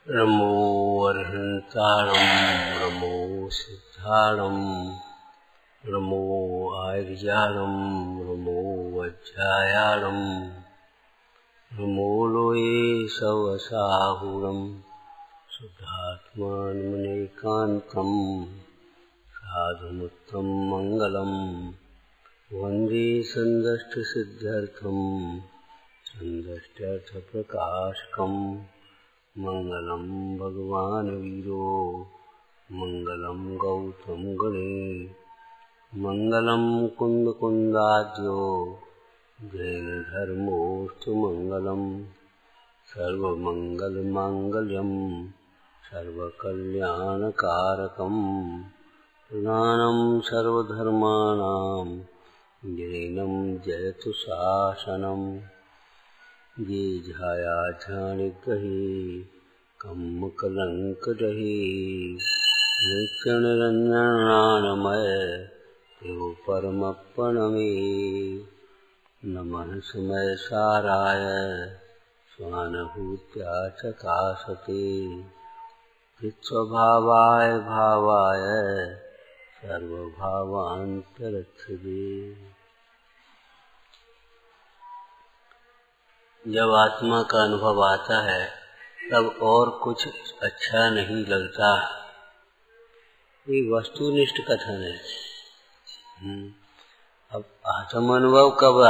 नमो अर्हन्तारं नमो सिद्धारं नमो आर्यारं नमो वज्रायारं नमो लोये सवसाहुरं शुद्धात्मानमनेकान्तं साधुमुत्तम मंगलम वन्दे सन्दष्टसिद्ध्यर्थं सन्दष्ट्यर्थप्रकाशकम् मंगलम भगवान वीरो मंगलम गौतम गणे मंगलम कुंद कुंदाद्यो जैन धर्मोस्तु मंगलम सर्वमंगल मांगल्यम सर्वकल्याणकारकम प्रधानम सर्वधर्माणां जैनम जयतु शासनम ये झाया झानिग्रहे कम्म कलंक रहे नित्य निरंजनानमय तेव परमप्पणमे नमः समय साराय स्वानुभूत्या चकाशते चित्स्वभावाय भावाय सर्वभावान्तरक्षते। जब आत्मा का अनुभव आता है तब और कुछ अच्छा नहीं लगता। ये वस्तुनिष्ठ कथन है। अब आत्म अनुभव कब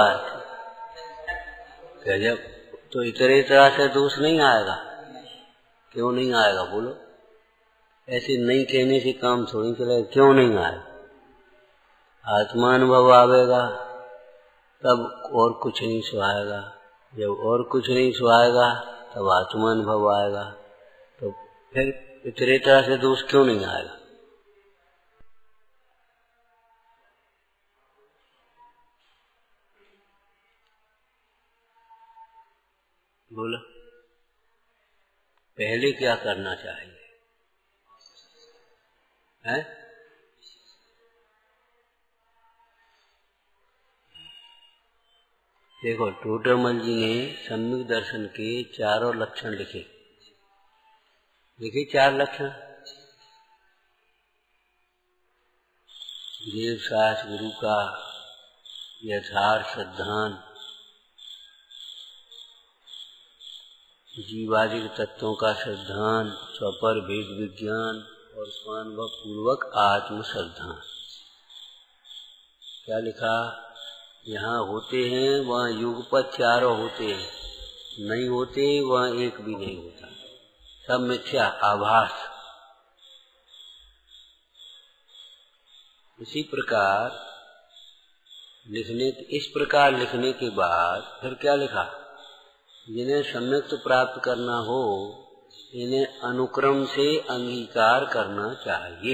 आए जब तो इतने तरह से दोष नहीं आएगा। क्यों नहीं आएगा बोलो? ऐसे नहीं कहने से काम थोड़ी चलेगा। क्यों नहीं आएगा? आत्मा अनुभव आवेगा तब और कुछ नहीं सुहाएगा। जब और कुछ नहीं सुहाएगा तब आत्मा अनुभव आएगा। तो फिर इतने तरह से दोष क्यों नहीं आएगा? बोलो, पहले क्या करना चाहिए? हैं? देखो, टोडरमल जी ने सम्यक दर्शन के चारों लक्षण लिखे। लिखे 4 लक्षण। देव सास गुरु का यथार्थ श्रद्धान, जीवादिक तत्वों का श्रद्धान, स्वपर भेद विज्ञान और स्वानुभव पूर्वक आत्म श्रद्धान। क्या लिखा? यहाँ होते हैं वहाँ युगपत चारों होते हैं, नहीं होते वहाँ एक भी नहीं होता। सब मिथ्या आभास। इसी प्रकार इस प्रकार लिखने के बाद फिर क्या लिखा? जिन्हें सम्यक प्राप्त करना हो इन्हें अनुक्रम से अंगीकार करना चाहिए।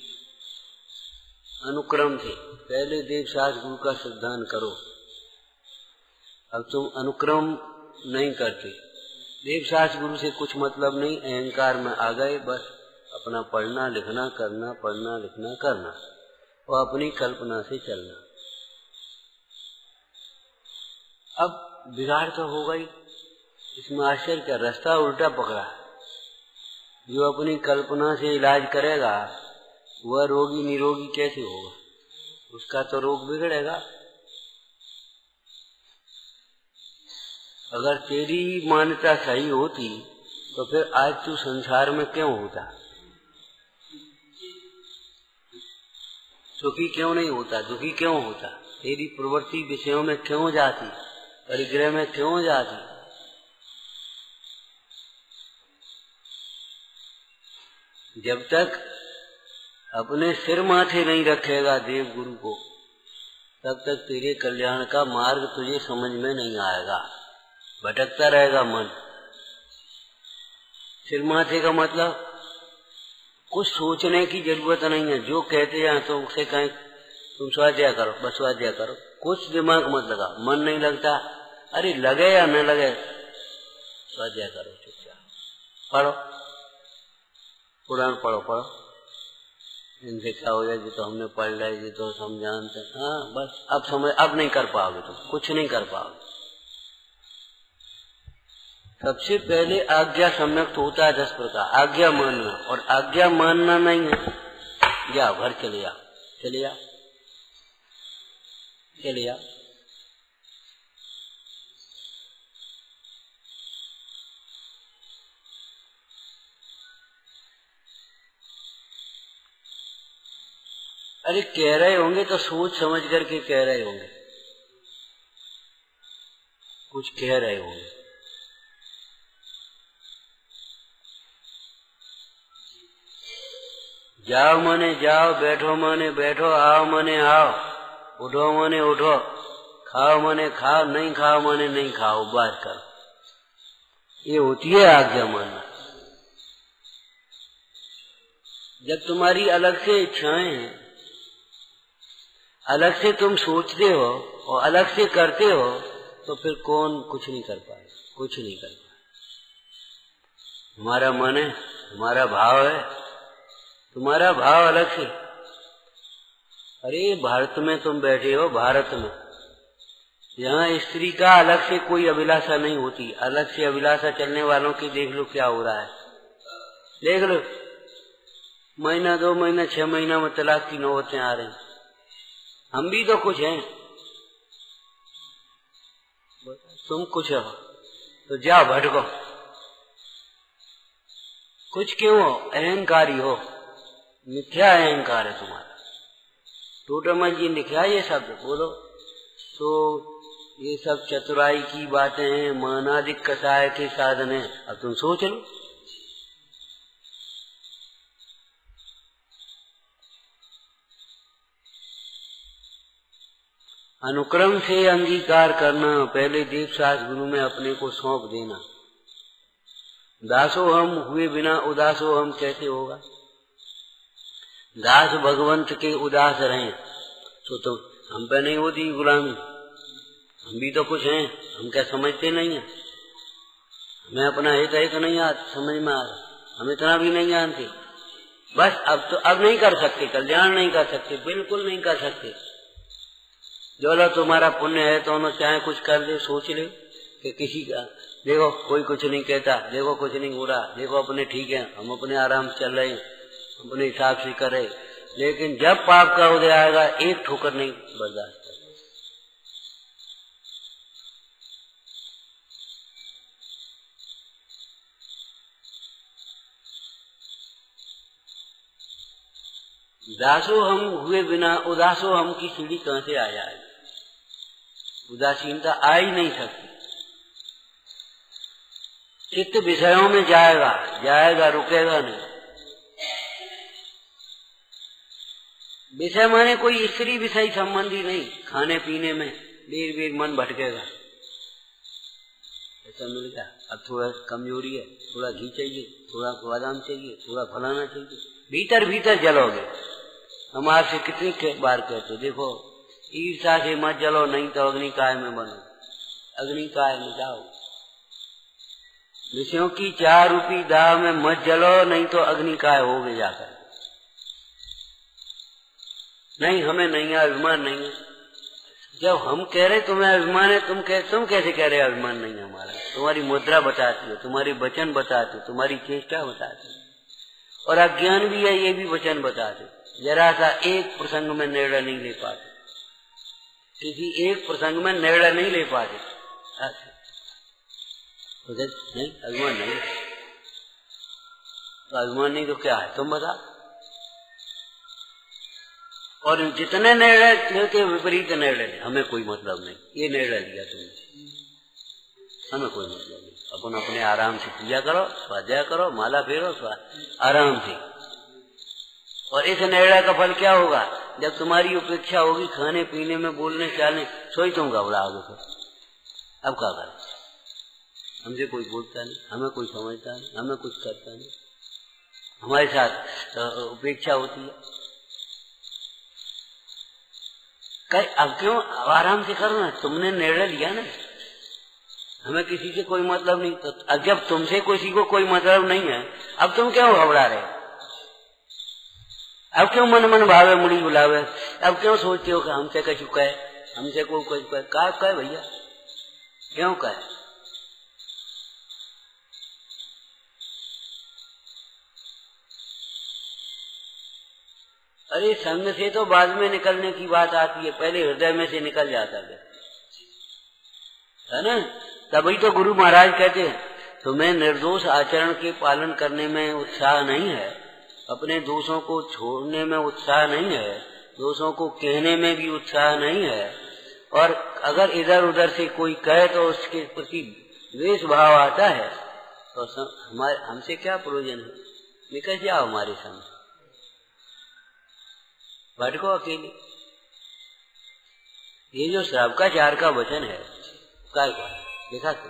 अनुक्रम से पहले देव सास गुरु का श्रद्धान करो। अब तुम अनुक्रम नहीं करते। देव सास गुरु से कुछ मतलब नहीं, अहंकार में आ गए, बस अपना पढ़ना लिखना करना, पढ़ना लिखना करना और अपनी कल्पना से चलना। अब बिगाड़ तो हो गई, इसमें आश्चर्य क्या? रास्ता उल्टा पकड़ा। जो अपनी कल्पना से इलाज करेगा वह रोगी निरोगी कैसे होगा? उसका तो रोग बिगड़ेगा। अगर तेरी मान्यता सही होती तो फिर आज तू संसार में क्यों होता? सुखी क्यों नहीं होता? दुखी क्यों होता? तेरी प्रवृत्ति विषयों में क्यों जाती? परिग्रह में क्यों जाती? जब तक अपने सिर माथे नहीं रखेगा देव गुरु को, तब तक तेरे कल्याण का मार्ग तुझे समझ में नहीं आएगा। भटकता रहेगा मन। सिर माथे का मतलब कुछ सोचने की जरूरत नहीं है। जो कहते हैं तो उसे कहें तुम स्वाध्याय करो, बस स्वाध्याय करो। कुछ दिमाग मत लगा। मन नहीं लगता, अरे लगे या न लगे स्वाध्याय करो, चुपचाप पढ़ो, पुराण पढ़ो। इनसे क्या हो जाए? जी तो हमने पढ़ लिया, जी तो हम जानते। हाँ बस अब नहीं कर पाओगे, तुम कुछ नहीं कर पाओगे। सबसे पहले आज्ञा सम्यक तो होता है 10 प्रकार। आज्ञा मानना, और आज्ञा मानना नहीं है, जाओ घर चले जाओ, चले जाओ, चले जाओ। अरे कह रहे होंगे तो सोच समझ करके कह रहे होंगे, कुछ कह रहे होंगे। जाओ माने जाओ, बैठो माने बैठो, आओ माने आओ, उठो माने उठो, खाओ माने खाओ, नहीं खाओ माने नहीं खाओ, बात करो। ये होती है आज्ञा मानना। जब तुम्हारी अलग से इच्छाएं हैं, अलग से तुम सोचते हो और अलग से करते हो, तो फिर कौन कुछ नहीं कर पाए, कुछ नहीं कर पाए। हमारा मन है, हमारा भाव है, तुम्हारा भाव अलग से। अरे भारत में तुम बैठे हो, भारत में, यहाँ स्त्री का अलग से कोई अभिलाषा नहीं होती। अलग से अभिलाषा चलने वालों की देख लो क्या हो रहा है, देख लो। महीना 2 महीना 6 महीना में तलाक की नौबतें आ रही। हम भी तो कुछ हैं, तुम कुछ हो तो जाओ भटको। कुछ क्यों हो? अहंकारी हो, मिथ्या अहंकार है तुम्हारा। टोटमल जी लिखा ये शब्द बोलो तो ये सब चतुराई की बातें हैं, मानादिक कसाय के साधन है। अब तुम सोच लो। अनुक्रम से अंगीकार करना, पहले दीक्षास गुरु में अपने को सौंप देना। दासो हम हुए बिना उदासो हम कैसे होगा? दास भगवंत के उदास रहें तो हम पे नहीं होती गुलामी। हम भी तो कुछ हैं, हम क्या समझते नहीं है? हमें अपना हित है तो नहीं समझ में आ रहा, हम इतना भी नहीं जानते। बस अब नहीं कर सकते, कल्याण नहीं कर सकते, बिल्कुल नहीं कर सकते। जो लोग तुम्हारा पुण्य है तो उन्होंने चाहे कुछ कर ले, सोच ले कि किसी का देखो कोई कुछ नहीं कहता, देखो कुछ नहीं हो रहा, देखो अपने ठीक है, हम अपने आराम से चल रहे हैं, अपने हिसाब से करे। लेकिन जब पाप का उदय आएगा, एक ठोकर नहीं बर्दाश्त कर। दासो हम हुए बिना उदासो हम की सीढ़ी कहां से आ जाएगी? उदासीनता आ ही नहीं सकती। चित्त विषयों में जाएगा, जाएगा, रुकेगा नहीं। विषय माने कोई स्त्री विषय संबंधी नहीं, खाने पीने में देर बेर मन भटकेगा। ऐसा मिल गया, अब थोड़ा कमजोरी है, थोड़ा घी चाहिए, थोड़ा बादाम चाहिए, थोड़ा फलाना चाहिए, भीतर भीतर जलोगे। हम आपसे कितनी बार कहते, देखो ईर्षा से मत जलो, नहीं तो अग्निकाय में बनो। अग्निकाय में जाओ। विषयों की 4 रूपी दाह में मत जलो, नहीं तो अग्निकाय होगे जाकर। नहीं, हमें नहीं है, अभिमान नहीं है। जब हम कह रहे तुम्हें अभिमान है, तुम कैसे कह रहे अभिमान नहीं है हमारा? तुम्हारी मुद्रा बताती हो, तुम्हारी वचन बताते, तुम्हारी चेष्टा बताते, और अज्ञान भी है, ये भी वचन बताते। जरा सा एक प्रसंग में निर्णय नहीं ले पाते, किसी एक प्रसंग में निर्णय नहीं ले पाते। नहीं, अभिमान नहीं, तो अभिमान नहीं तो क्या है तुम बता। और जितने निर्णय लेते विपरीत निर्णय, हमें कोई मतलब नहीं। ये निर्णय लिया तुमने, हमें कोई मतलब नहीं। अपन अपने आराम से पूजा करो, स्वाध्याय करो, माला फेरो, आराम से। और इस निर्णय का फल क्या होगा? जब तुम्हारी उपेक्षा होगी खाने पीने में, बोलने चालने, सोई तुम घबराओगे। फिर अब क्या करें? हमसे कोई बोलता नहीं, हमें कोई समझता नहीं, हमें कुछ करता नहीं, हमारे साथ उपेक्षा होती है। अब क्यों आराम से करो ना, तुमने निर्णय लिया ना, हमें किसी से कोई मतलब नहीं। तो अब जब तुमसे किसी को कोई मतलब नहीं है, अब तुम क्यों घबरा रहे? अब क्यों मन मन भावे मुड़ी बुलावे? अब क्यों सोचते हो कि हमसे कछु कहे, हमसे कोई कुछ कहे? का कहे भैया, क्यों कहे? अरे संग से तो बाद में निकलने की बात आती है, पहले हृदय में से निकल जाता है ना। तभी तो गुरु महाराज कहते हैं तुम्हें निर्दोष आचरण के पालन करने में उत्साह नहीं है, अपने दोषों को छोड़ने में उत्साह नहीं है, दोषों को कहने में भी उत्साह नहीं है, और अगर इधर उधर से कोई कहे तो उसके प्रति द्वेष भाव आता है, तो हमसे क्या प्रयोजन है, निकल जाओ हमारे संग, भटको अकेले। ये जो श्रावकाचार्य का वचन है क्या देखा क्यों?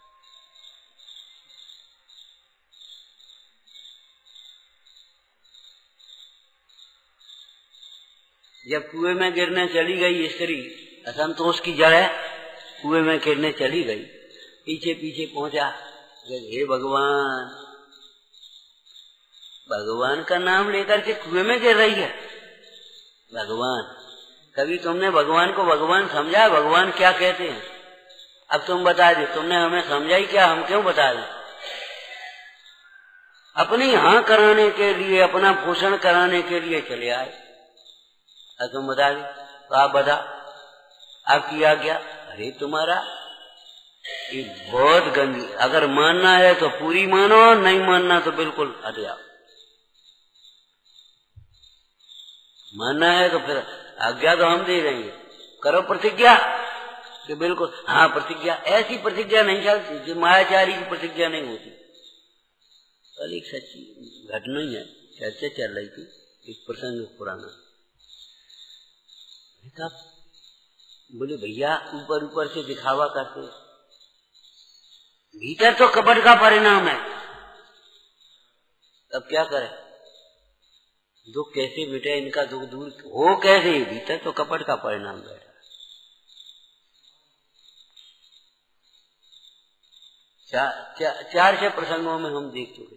जब कुएं में गिरने चली गई स्त्री, असंतोष की जड़ है, कुएं में गिरने चली गई, पीछे पीछे पहुंचा, हे भगवान, भगवान का नाम लेकर के कुएं में गिर रही है। भगवान, कभी तुमने भगवान को भगवान समझा? भगवान क्या कहते हैं अब तुम बता दो, तुमने हमें समझाई क्या, हम क्यों बता दें? अपनी हाँ कराने के लिए, अपना पोषण कराने के लिए चले आए, अब तुम बता दे तो आप बता, आपकी आज्ञा। अरे तुम्हारा ये बहुत गंदी, अगर मानना है तो पूरी मानो, नहीं मानना तो बिल्कुल हट जाओ। मानना है तो फिर आज्ञा तो हम दे देंगे, करो प्रतिज्ञा कि बिल्कुल हाँ प्रतिज्ञा। ऐसी प्रतिज्ञा नहीं चलती जो मायाचारी की प्रतिज्ञा नहीं होती। कल एक सच्ची घटना ही है, चर्चा चल रही थी, एक प्रसंग पुराना। बोले भैया ऊपर ऊपर से दिखावा करते, भीतर तो कपट का परिणाम है, तब क्या करें? दुख कैसे मिटे, इनका दुख दूर हो कैसे? भीतर तो कपट का परिणाम बैठा। चार छह प्रसंगों में हम देख चुके।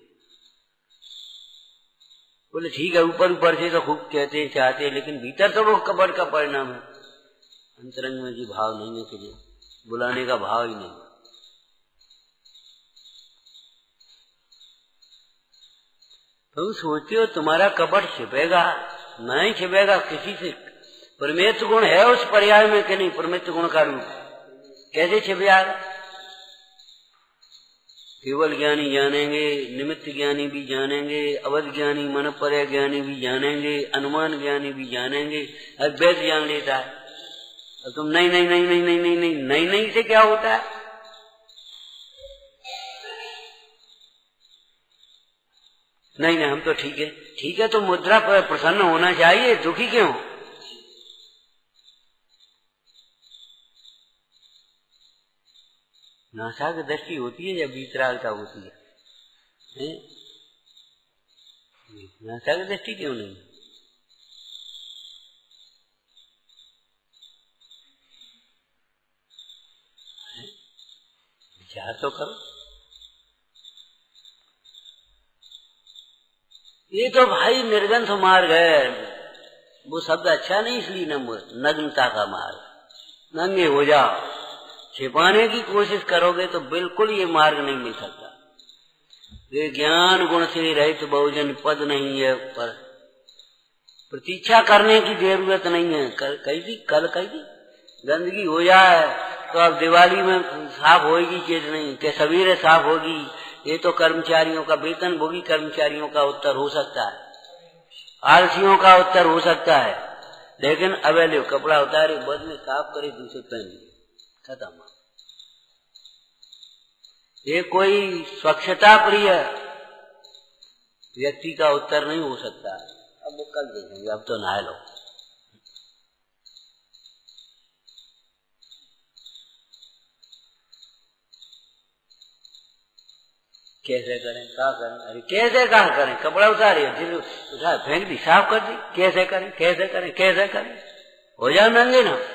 बोले ठीक है, ऊपर ऊपर से तो खूब कहते चाहते, लेकिन भीतर तो वो कपट का परिणाम है। अंतरंग में जी भाव नहीं है, कि बुलाने का भाव ही नहीं। तुम सोचते हो तुम्हारा कपट छिपेगा? नहीं छिपेगा किसी से। परमेश्वर गुण है उस पर्याय में कि नहीं? परमेश्वर गुण का रूप कैसे छिपेगा? केवल ज्ञानी जानेंगे, निमित्त ज्ञानी भी जानेंगे, अवध ज्ञानी मन पर्य ज्ञानी भी जानेंगे, अनुमान ज्ञानी भी जानेंगे। अद्वैत जान लेता है, और तुम नहीं नहीं नहीं नहीं नहीं नहीं नहीं नहीं नहीं से क्या होता है? नहीं नहीं हम तो ठीक है। ठीक है तो मुद्रा पर प्रसन्न होना चाहिए, दुखी क्यों? नासा की दृष्टि होती है या वीतरागता होती है? नासा की दृष्टि क्यों नहीं? विचार तो करो। ये तो भाई निर्गंथ मार्ग है, वो शब्द अच्छा नहीं इसलिए नग्नता का मार्ग। नंगे हो जाओ, छिपाने की कोशिश करोगे तो बिल्कुल ये मार्ग नहीं मिल सकता। ये ज्ञान गुण से रहित बहुजन पद नहीं है, पर प्रतीक्षा करने की जरूरत नहीं है। कल कही थी गंदगी हो जाए तो अब दिवाली में साफ होगी चीज नहीं, के सवेरे साफ होगी। ये तो कर्मचारियों का, वेतनभोगी कर्मचारियों का उत्तर हो सकता है, आलसियों का उत्तर हो सकता है। लेकिन अवेले कपड़ा उतारे, बद में साफ करे, दूसरे पहन लिए, खत्म। ये कोई स्वच्छता प्रिय व्यक्ति का उत्तर नहीं हो सकता। अब वो कल देखेंगे, अब तो नहा लो। कैसे करें, क्या करें? अरे कैसे कहा करें? कपड़ा उतारे, दिल उठा फेंक दी, साफ कर दी। कैसे करें, कैसे करें, कैसे करें? हो जाए नंगे ना।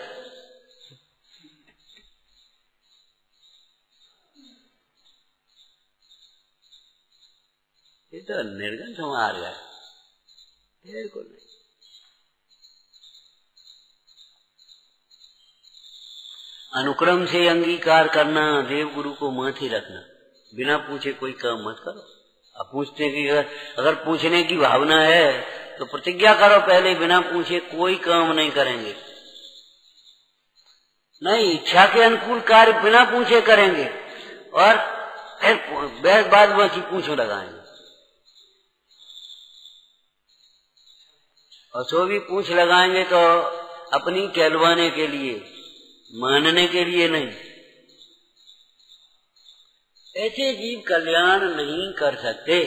ये तो निर्गंथ मार्ग है, बिल्कुल नहीं। अनुक्रम से अंगीकार करना, देव गुरु को माथे रखना, बिना पूछे कोई काम मत करो। अब पूछने की, अगर पूछने की भावना है तो प्रतिज्ञा करो पहले, बिना पूछे कोई काम नहीं करेंगे, नहीं इच्छा के अनुकूल कार्य बिना पूछे करेंगे, और फिर बाद बाकी पूछो लगाएंगे। और सो भी पूछ लगाएंगे तो अपनी कहलवाने के लिए, मानने के लिए नहीं। ऐसे जीव कल्याण नहीं कर सकते।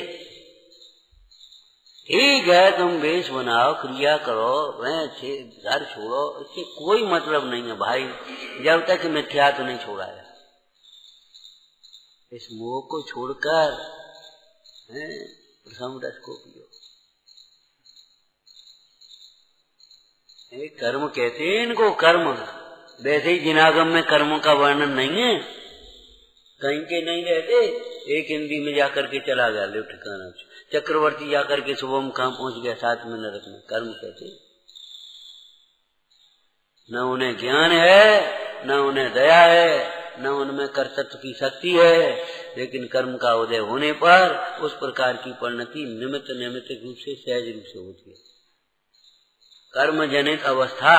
ठीक है तुम वेश बनाओ, क्रिया करो, वह अच्छे घर छोड़ो, इससे कोई मतलब नहीं है भाई, जब तक मिथ्यात्व नहीं छोड़ा है। इस मोह को छोड़कर प्रथम रस को पियो। कर्म कहते हैं इनको, कर्म। वैसे ही जिनागम में कर्मों का वर्णन नहीं है, कहीं के नहीं रहते। एक हिंदी में जाकर के चला गया ले ठिकाना, चक्रवर्ती जाकर के सुबह में कहाँ पहुंच गया, 7 मिनट में। कर्म कहते न उन्हें ज्ञान है, न उन्हें दया है, न उनमें कर्तृत्व की शक्ति है, लेकिन कर्म का उदय होने पर उस प्रकार की परिणति निमित्त नैमित्तिक रूप से सहज रूप से होती है। कर्म जनित अवस्था।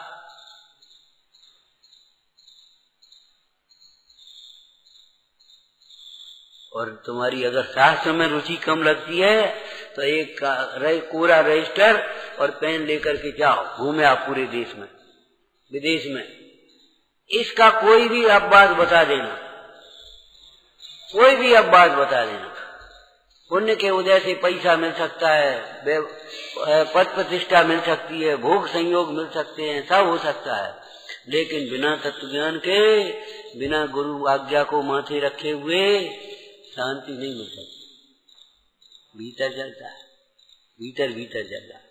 और तुम्हारी अगर शास्त्र में रुचि कम लगती है तो एक कोरा रजिस्टर और पेन लेकर के जाओ, घूमे आप पूरे देश में, विदेश में, इसका कोई भी अपवाद बता देना, कोई भी अपवाद बता देना। पुण्य के उदय से पैसा मिल सकता है, पद प्रतिष्ठा मिल सकती है, भोग संयोग मिल सकते हैं, सब हो सकता है, लेकिन बिना तत्व ज्ञान के, बिना गुरु आज्ञा को माथे रखे हुए शांति नहीं मिल सकती। भीतर जलता है, भीतर भीतर जल रहा है।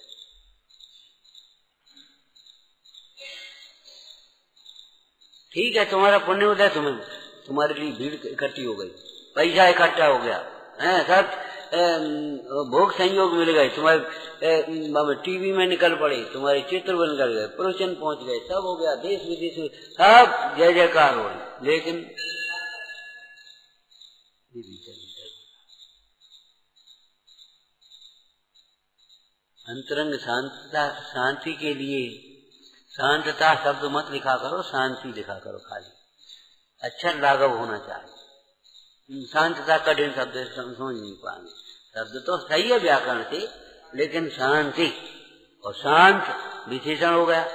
ठीक है तुम्हारा पुण्य उदय, तुम्हारे लिए भीड़ इकट्ठी हो गई, पैसा इकट्ठा हो गया, सब भोग संयोग मिल गए, तुम्हारे टीवी में निकल पड़े, तुम्हारे चित्र में निकल गए, प्रवचन पहुंच गए, सब हो गया, देश विदेश में सब जय जयकार हो रही, लेकिन अंतरंग शांति के लिए शांतता शब्द मत लिखा करो, शांति लिखा करो खाली, अक्षर लाघव होना चाहिए। शांतता कठिन शब्द समझ नहीं पाएंगे, शब्द तो सही है व्याकरण से, लेकिन शांति और शांत विशेषण हो गया।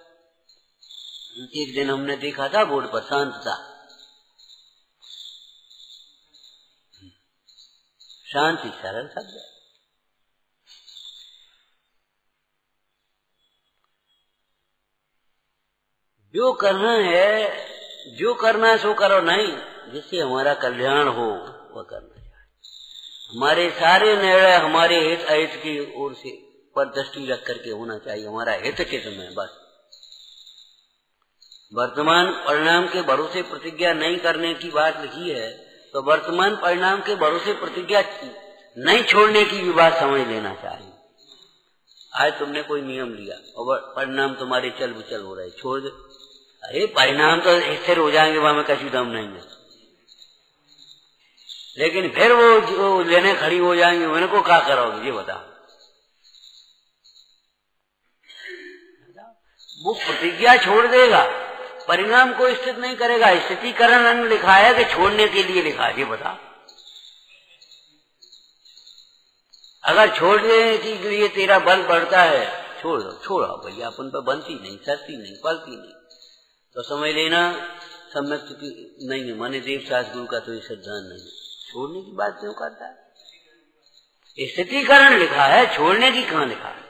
एक दिन हमने देखा था बोर्ड पर शांतता, शांति सरल शब्द है। जो करना है, जो करना है सो करो, नहीं जिससे हमारा कल्याण हो वह करना चाहिए। हमारे सारे निर्णय हमारे हित अहित की ओर से पर दृष्टि रख करके होना चाहिए, हमारा हित किस में बस। वर्तमान परिणाम के भरोसे प्रतिज्ञा नहीं करने की बात लिखी है, तो वर्तमान परिणाम के भरोसे प्रतिज्ञा नहीं छोड़ने की भी बात समझ लेना चाहिए। आज तुमने कोई नियम लिया और परिणाम तुम्हारे चल विचल हो रहे, छोड़ दो। अरे परिणाम तो स्थिर हो जाएंगे, वहां में कहीं दम नहीं है, लेकिन फिर वो लेने खड़ी हो जाएंगे, उनको क्या करोगे ये बताओ। वो प्रतिज्ञा छोड़ देगा, परिणाम को स्थित नहीं करेगा। स्थितिकरण लिखा है कि छोड़ने के लिए लिखा है, ये बताओ। अगर छोड़ने के लिए तेरा बल बढ़ता है, छोड़ दो, छोड़ो भैया, अपन पर बनती नहीं, सरती नहीं, पलती नहीं, तो समझ लेना सम्यक नहीं है, माने देव शास्त्र गुरु का तो ये सिद्धांत नहीं। छोड़ने की बात क्यों करता है? स्थितिकरण लिखा है, छोड़ने की कहाँ लिखा है?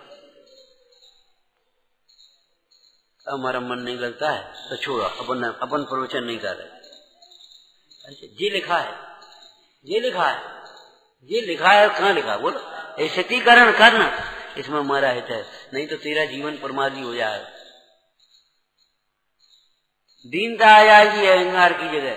हमारा मन नहीं लगता है तो छोड़ो, अपन प्रवचन नहीं कर रहे। ये लिखा है, ये लिखा है, ये लिखा है, कहाँ लिखा? बोलो स्थितिकरण करना, इसमें हमारा हित है, नहीं तो तेरा जीवन प्रमादी हो जाए, दीनता आ जाएगी अहंकार की जगह।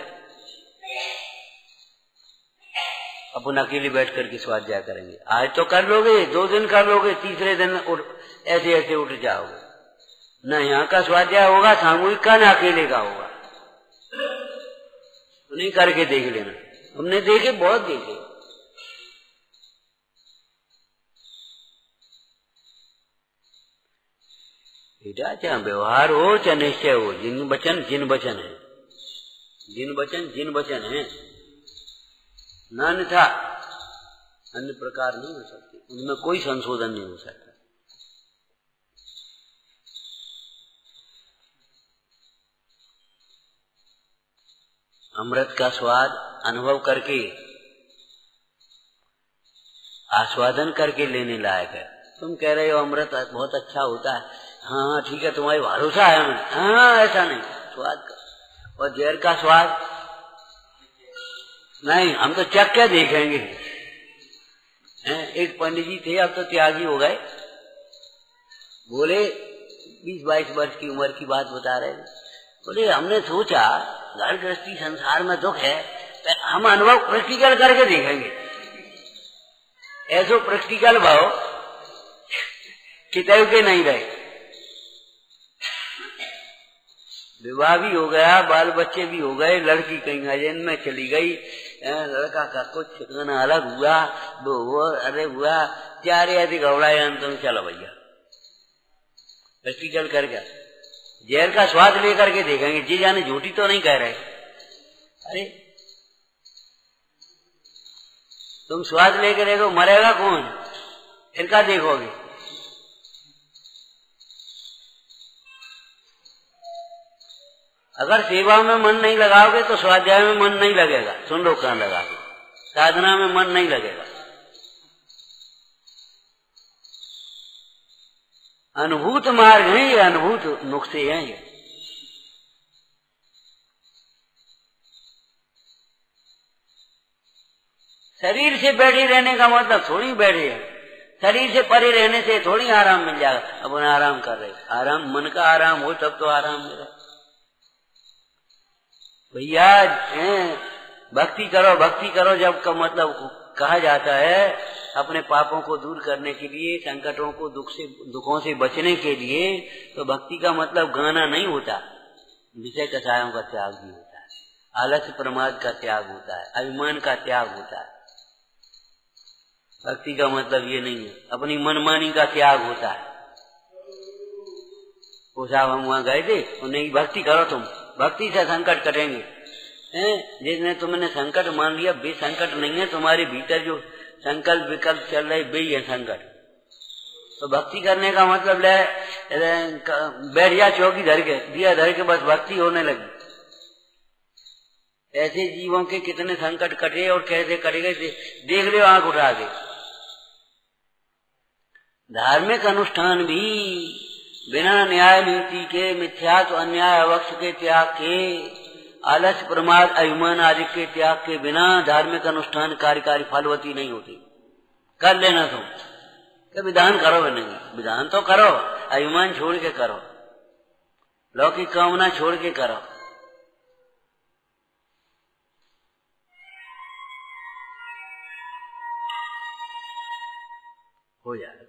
अपन अकेले बैठ करके स्वाध्याय करेंगे, आज तो कर लोगे, 2 दिन कर लोगे, तीसरे दिन ऐसे ऐसे उठ जाओगे। न यहाँ का स्वाध्याय होगा सामूहिक का, न अकेले का होगा। नहीं करके देख लेना, हमने देखे, बहुत देखे। बेटा चाहे व्यवहार हो चाहे निश्चय हो, जिन वचन जिन वचन है, जिन वचन जिन वचन है, अन्यथा अन्य प्रकार नहीं हो सकते, उनमें कोई संशोधन नहीं हो सकता। अमृत का स्वाद अनुभव करके आस्वादन करके लेने लायक है। तुम कह रहे हो अमृत बहुत अच्छा होता है, हाँ ठीक है, तुम्हारी भरोसा है हमें, हाँ ऐसा नहीं स्वाद का। और जहर का स्वाद नहीं, हम तो चख के देखेंगे। एक पंडित जी थे, अब तो त्यागी हो गए, बोले 20-22 वर्ष की उम्र की बात बता रहे थे। बोले हमने सोचा घर गृहस्थी संसार में दुख है, हम अनुभव प्रैक्टिकल करके देखेंगे। ऐसो प्रैक्टिकल भाव कितने के नहीं रहे। विवाह भी हो गया, बाल बच्चे भी हो गए, लड़की कहीं अजन में चली गई, लड़का का कुछ ठिकाना अलग हुआ, वो अरे हुआ, चारे अधिक घबराए अंत में चलो भैया प्रैक्टिकल करके जहर का स्वाद लेकर के देखेंगे। जी जाने झूठी तो नहीं कह रहे। अरे तुम स्वाद लेकर देखो, मरेगा कौन, फिर क्या देखोगे। अगर सेवा में मन नहीं लगाओगे तो स्वाध्याय में मन नहीं लगेगा। सुन लो कहाँ लगाओगे, साधना में मन नहीं लगेगा। अनुभूत मार्ग है ये, अनुभूत नुक्से हैं ये। शरीर से बैठे रहने का मतलब थोड़ी बैठे हैं, शरीर से परे रहने से थोड़ी आराम मिल जाएगा। अपन आराम कर रहे, आराम मन का आराम हो तब तो आराम मिले। भैया भक्ति करो, भक्ति करो जब का मतलब कहा जाता है अपने पापों को दूर करने के लिए, संकटों को दुखों से बचने के लिए, तो भक्ति का मतलब गाना नहीं होता, विषय कषायों का त्याग भी होता है, आलस्य प्रमाद का त्याग होता है, अभिमान का त्याग होता है। भक्ति का मतलब ये नहीं है अपनी मनमानी का त्याग होता है। वो साहब हम वहां गए थे, नहीं भक्ति करो तुम, भक्ति से संकट कटेंगे। जिसने तुमने संकट मान लिया, बे संकट नहीं है, तुम्हारे भीतर जो संकल्प विकल्प चल रहे बे है संकट। तो भक्ति करने का मतलब बैठ जा चौकी धर के, दिया धर के, बस भक्ति होने लगी। ऐसे जीवों के कितने संकट कटे और कैसे कटे गए देख लो आंख उठा के। धार्मिक अनुष्ठान भी बिना न्याय नीति के, मिथ्यात्व अन्याय अवक्ष के त्याग के, आलस्य प्रमाद अभिमान आदि के त्याग के बिना धार्मिक अनुष्ठान कार्यकारी फलवती नहीं होती। कर लेना तुम, तो विधान करो नहीं, विधान तो करो, अभिमान छोड़ के करो, लौकिक कामना छोड़ के करो। हो जाए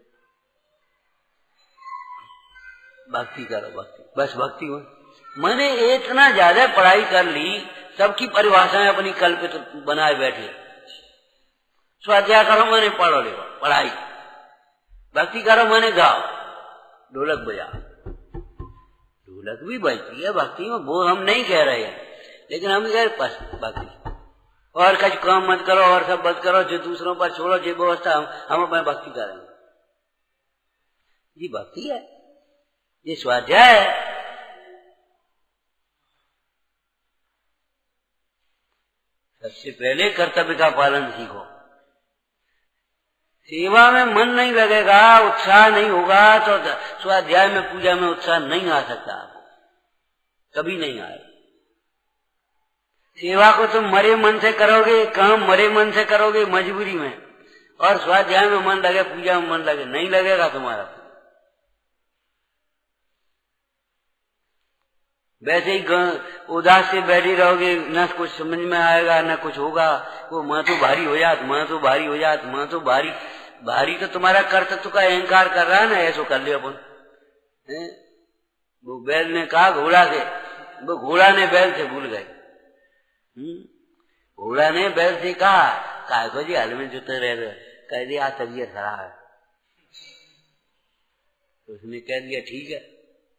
भक्ति करो, भक्ति बस भक्ति हो। मैंने इतना ज्यादा पढ़ाई कर ली, सबकी परिभाषाएं अपनी कल्पित बनाए बैठे। स्वाध्याय करो मैंने पढ़ो लिखो पढ़ाई, भक्ति करो मैंने गाओ, ढोलक बजा, ढोलक भी बजती है भक्ति में, वो हम नहीं कह रहे हैं, लेकिन हम कह रहे भक्ति और कुछ काम मत करो और सब मत करो, जो दूसरों पर छोड़ो, जो व्यवस्था हम अपने भक्ति करेंगे। ये भक्ति है, ये स्वाध्याय है। सबसे पहले कर्तव्य का पालन सीखो। सेवा में मन नहीं लगेगा, उत्साह नहीं होगा, तो स्वाध्याय में पूजा में उत्साह नहीं आ सकता, आपको कभी नहीं आए। सेवा को तुम मरे मन से करोगे, काम मरे मन से करोगे मजबूरी में, और स्वाध्याय में मन लगे, पूजा में मन लगे, नहीं लगेगा तुम्हारा। वैसे ही उदास से बैठी रहोगे, न कुछ समझ में आएगा न कुछ होगा। वो माँ तो भारी हो जात, माँ तो भारी हो जात, माँ तो भारी भारी तो तुम्हारा कर्तव्य का अहंकार कर रहा है ना, ऐसो कर लिया अपन। वो बैल ने कहा घोड़ा से, वो घोड़ा ने बैल से भूल गए। घोड़ा ने बैल से कहा काय को जी हाल में जुते रह रहे, कह दिया तबीयत खराब है। तो उसने कह दिया ठीक है,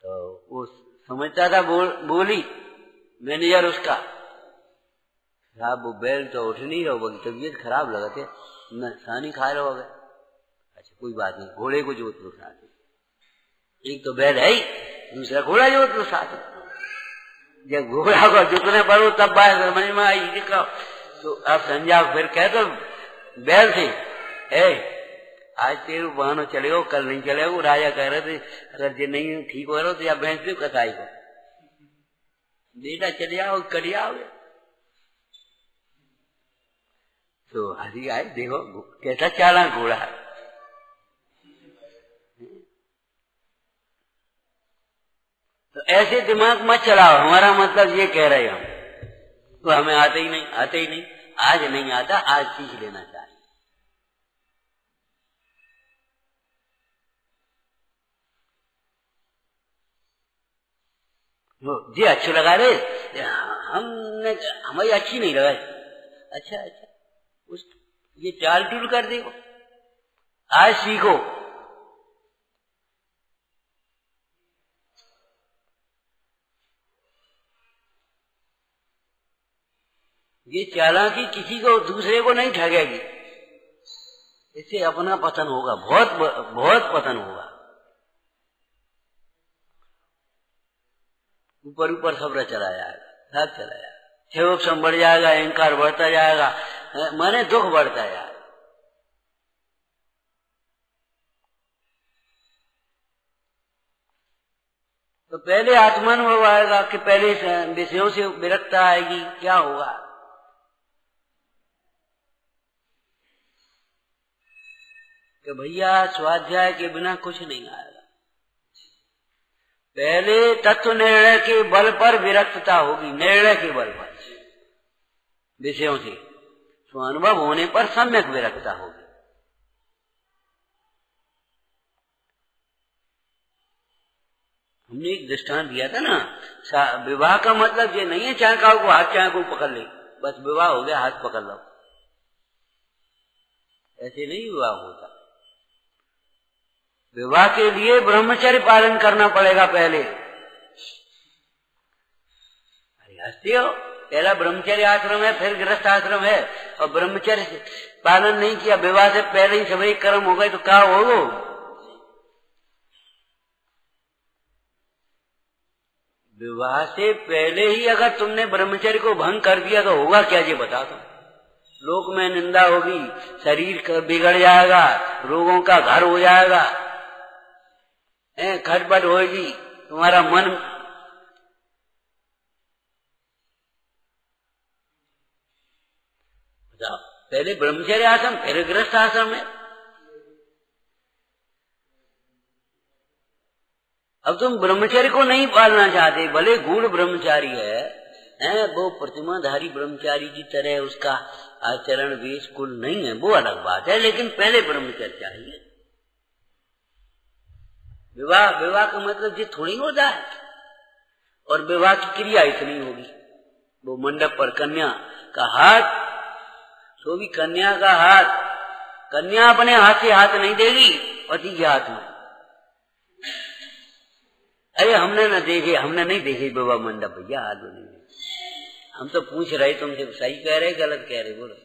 तो वो समझता था बोली मैनेजर उसका, साहब वो बैल तो उठ नहीं रहो, तबीयत खराब लगा थे, सानी खा रहे हो गए। अच्छा कोई बात नहीं, घोड़े को जोत लो साथ में, एक तो बैल है ही, दूसरा घोड़ा जोत लो साथ में। जब घोड़ा को जोतने पर तब बात समझ में आई का, तो अब संजा फिर कह दो बैल से, आज तेरे बहानो चलेगो, कल नहीं चलेगो। राजा कह रहे थे अगर ये नहीं ठीक हो रहा तो या भैंस पे कसाई को बेटा चले जाओ कर आओगे। तो हरी आए, देखो कैसा चाला घोड़ा है। तो ऐसे दिमाग मत चलाओ, हमारा मतलब ये कह रहे हम, तो हमें आते ही नहीं, आज नहीं आता, आज सीख लेना चाहिए। जी अच्छी लगा रे, हमने हमारी अच्छी नहीं लगा। अच्छा उस ये चाल टूल कर देखो, आज सीखो। ये चालाकी किसी को दूसरे को नहीं ठगेगी, इससे अपना पतन होगा, बहुत पतन होगा। ऊपर सब चला जाएगा, सब चला जाएगा, क्षोभ बढ़ जाएगा, अहंकार बढ़ता जाएगा, माने दुख बढ़ता जाएगा। तो पहले आत्मानुभव आएगा कि पहले विषयों से विरक्ता आएगी, क्या होगा। कि भैया स्वाध्याय के बिना कुछ नहीं आएगा। पहले तत्व निर्णय के बल पर विरक्तता होगी, निर्णय के बल पर विषयों से, स्वानुभव होने पर सम्यक विरक्ता होगी। हमने एक दृष्टांत दिया था ना, विवाह का मतलब ये नहीं है चाहे को हाथ चाहे को पकड़ ले, बस विवाह हो गया हाथ पकड़ लो, ऐसे नहीं विवाह होता। विवाह के लिए ब्रह्मचर्य पालन करना पड़ेगा पहले। अरे हंसते हो, पहला ब्रह्मचर्य आश्रम है, फिर गृहस्थ आश्रम है, और ब्रह्मचर्य पालन नहीं किया, विवाह से पहले ही सभी कर्म हो गए तो क्या होगा। विवाह से पहले ही अगर तुमने ब्रह्मचर्य को भंग कर दिया तो होगा क्या, ये बता दो। लोक में निंदा होगी, शरीर बिगड़ जाएगा, रोगों का घर हो जाएगा, खटपट होगी, तुम्हारा मन पहले ब्रह्मचर्य आश्रम फिर गृहस्थ आश्रम है। अब तुम ब्रह्मचर्य को नहीं पालना चाहते, भले गूढ़ ब्रह्मचारी है, वो प्रतिमाधारी ब्रह्मचारी की तरह उसका आचरण वेश कुल नहीं है, वो अलग बात है, लेकिन पहले ब्रह्मचर्य चाहिए। विवाह का मतलब ये थोड़ी होता है, और विवाह की क्रिया इतनी होगी, वो मंडप पर कन्या का हाथ, तो भी कन्या का हाथ, कन्या अपने हाथ से हाथ नहीं देगी पति के हाथ में। अरे हमने नहीं देखे विवाह मंडप भैया, हाथ नहीं। हम तो पूछ रहे तुमसे, सही कह रहे गलत कह रहे, बोलो।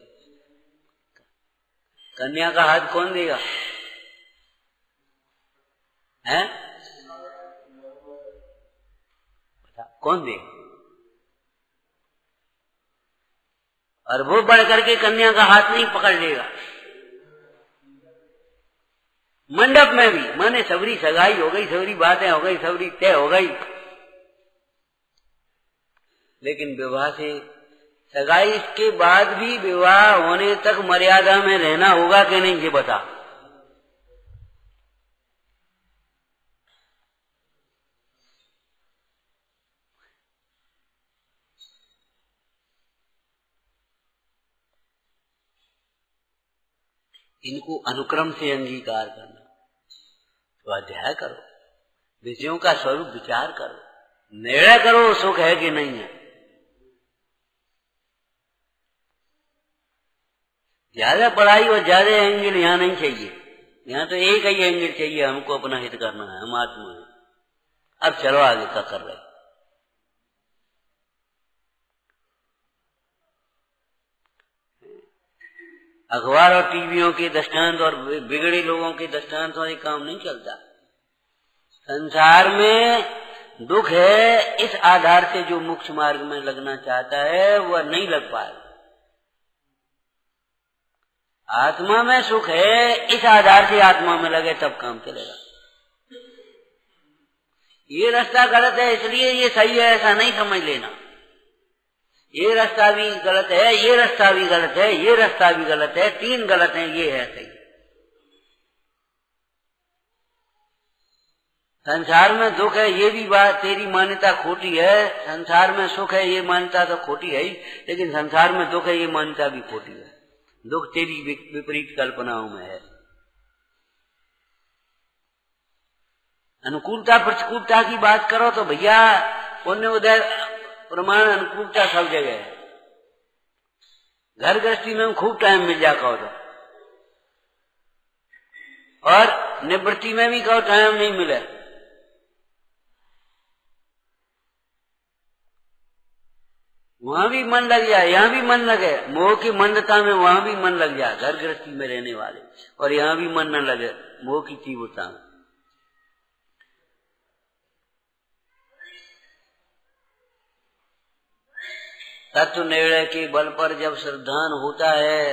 कन्या का हाथ कौन देगा, है कौन दे। और वो बढ़ करके कन्या का हाथ नहीं पकड़ लेगा। मंडप में भी माने सबरी सगाई हो गई, सबरी बातें हो गई, सबरी तय हो गई, लेकिन विवाह से सगाई के बाद भी विवाह होने तक मर्यादा में रहना होगा कि नहीं, ये बता। इनको अनुक्रम से अंगीकार करना, स्वाध्याय करो, विषयों का स्वरूप विचार करो, निर्णय करो सुख है कि नहीं है। ज्यादा पढ़ाई और ज्यादा एंगल यहाँ नहीं चाहिए, यहाँ तो एक ही एंगल चाहिए, हमको अपना हित करना है, हम आत्मा है। अब चलो आगे क्या कर रहे। अखबार और टीवियों के दृष्टांत और बिगड़े लोगों के दृष्टांतों से काम नहीं चलता। संसार में दुख है, इस आधार से जो मोक्ष मार्ग में लगना चाहता है वह नहीं लग पाएगा। आत्मा में सुख है, इस आधार से आत्मा में लगे तब काम चलेगा। ये रास्ता गलत है इसलिए ये सही है ऐसा नहीं समझ लेना। ये रास्ता भी गलत है, ये रास्ता भी गलत है, ये रास्ता भी गलत है, तीन गलत है, ये है सही। संसार में दुख है ये भी बात तेरी मान्यता खोटी है, संसार में सुख है ये मान्यता तो खोटी है ही, लेकिन संसार में दुख है ये मान्यता भी खोटी है। दुख तेरी विपरीत कल्पनाओं में है। अनुकूलता प्रतिकूलता की बात करो तो भैया पुण्य उदय प्रमाण अनुकूलता सब जगह है। घर गृहस्थी में खूब टाइम मिल जा कहो तो, और निवृत्ति में भी कहो टाइम नहीं मिले। वहां भी मन लग जाए, यहाँ भी मन लगे। मोह की मंदता में वहां भी मन लग जाए घर गृहस्थी में रहने वाले, और यहाँ भी मन न लगे मोह की तीव्रता में। तत्व निर्णय के बल पर जब श्रद्धान होता है,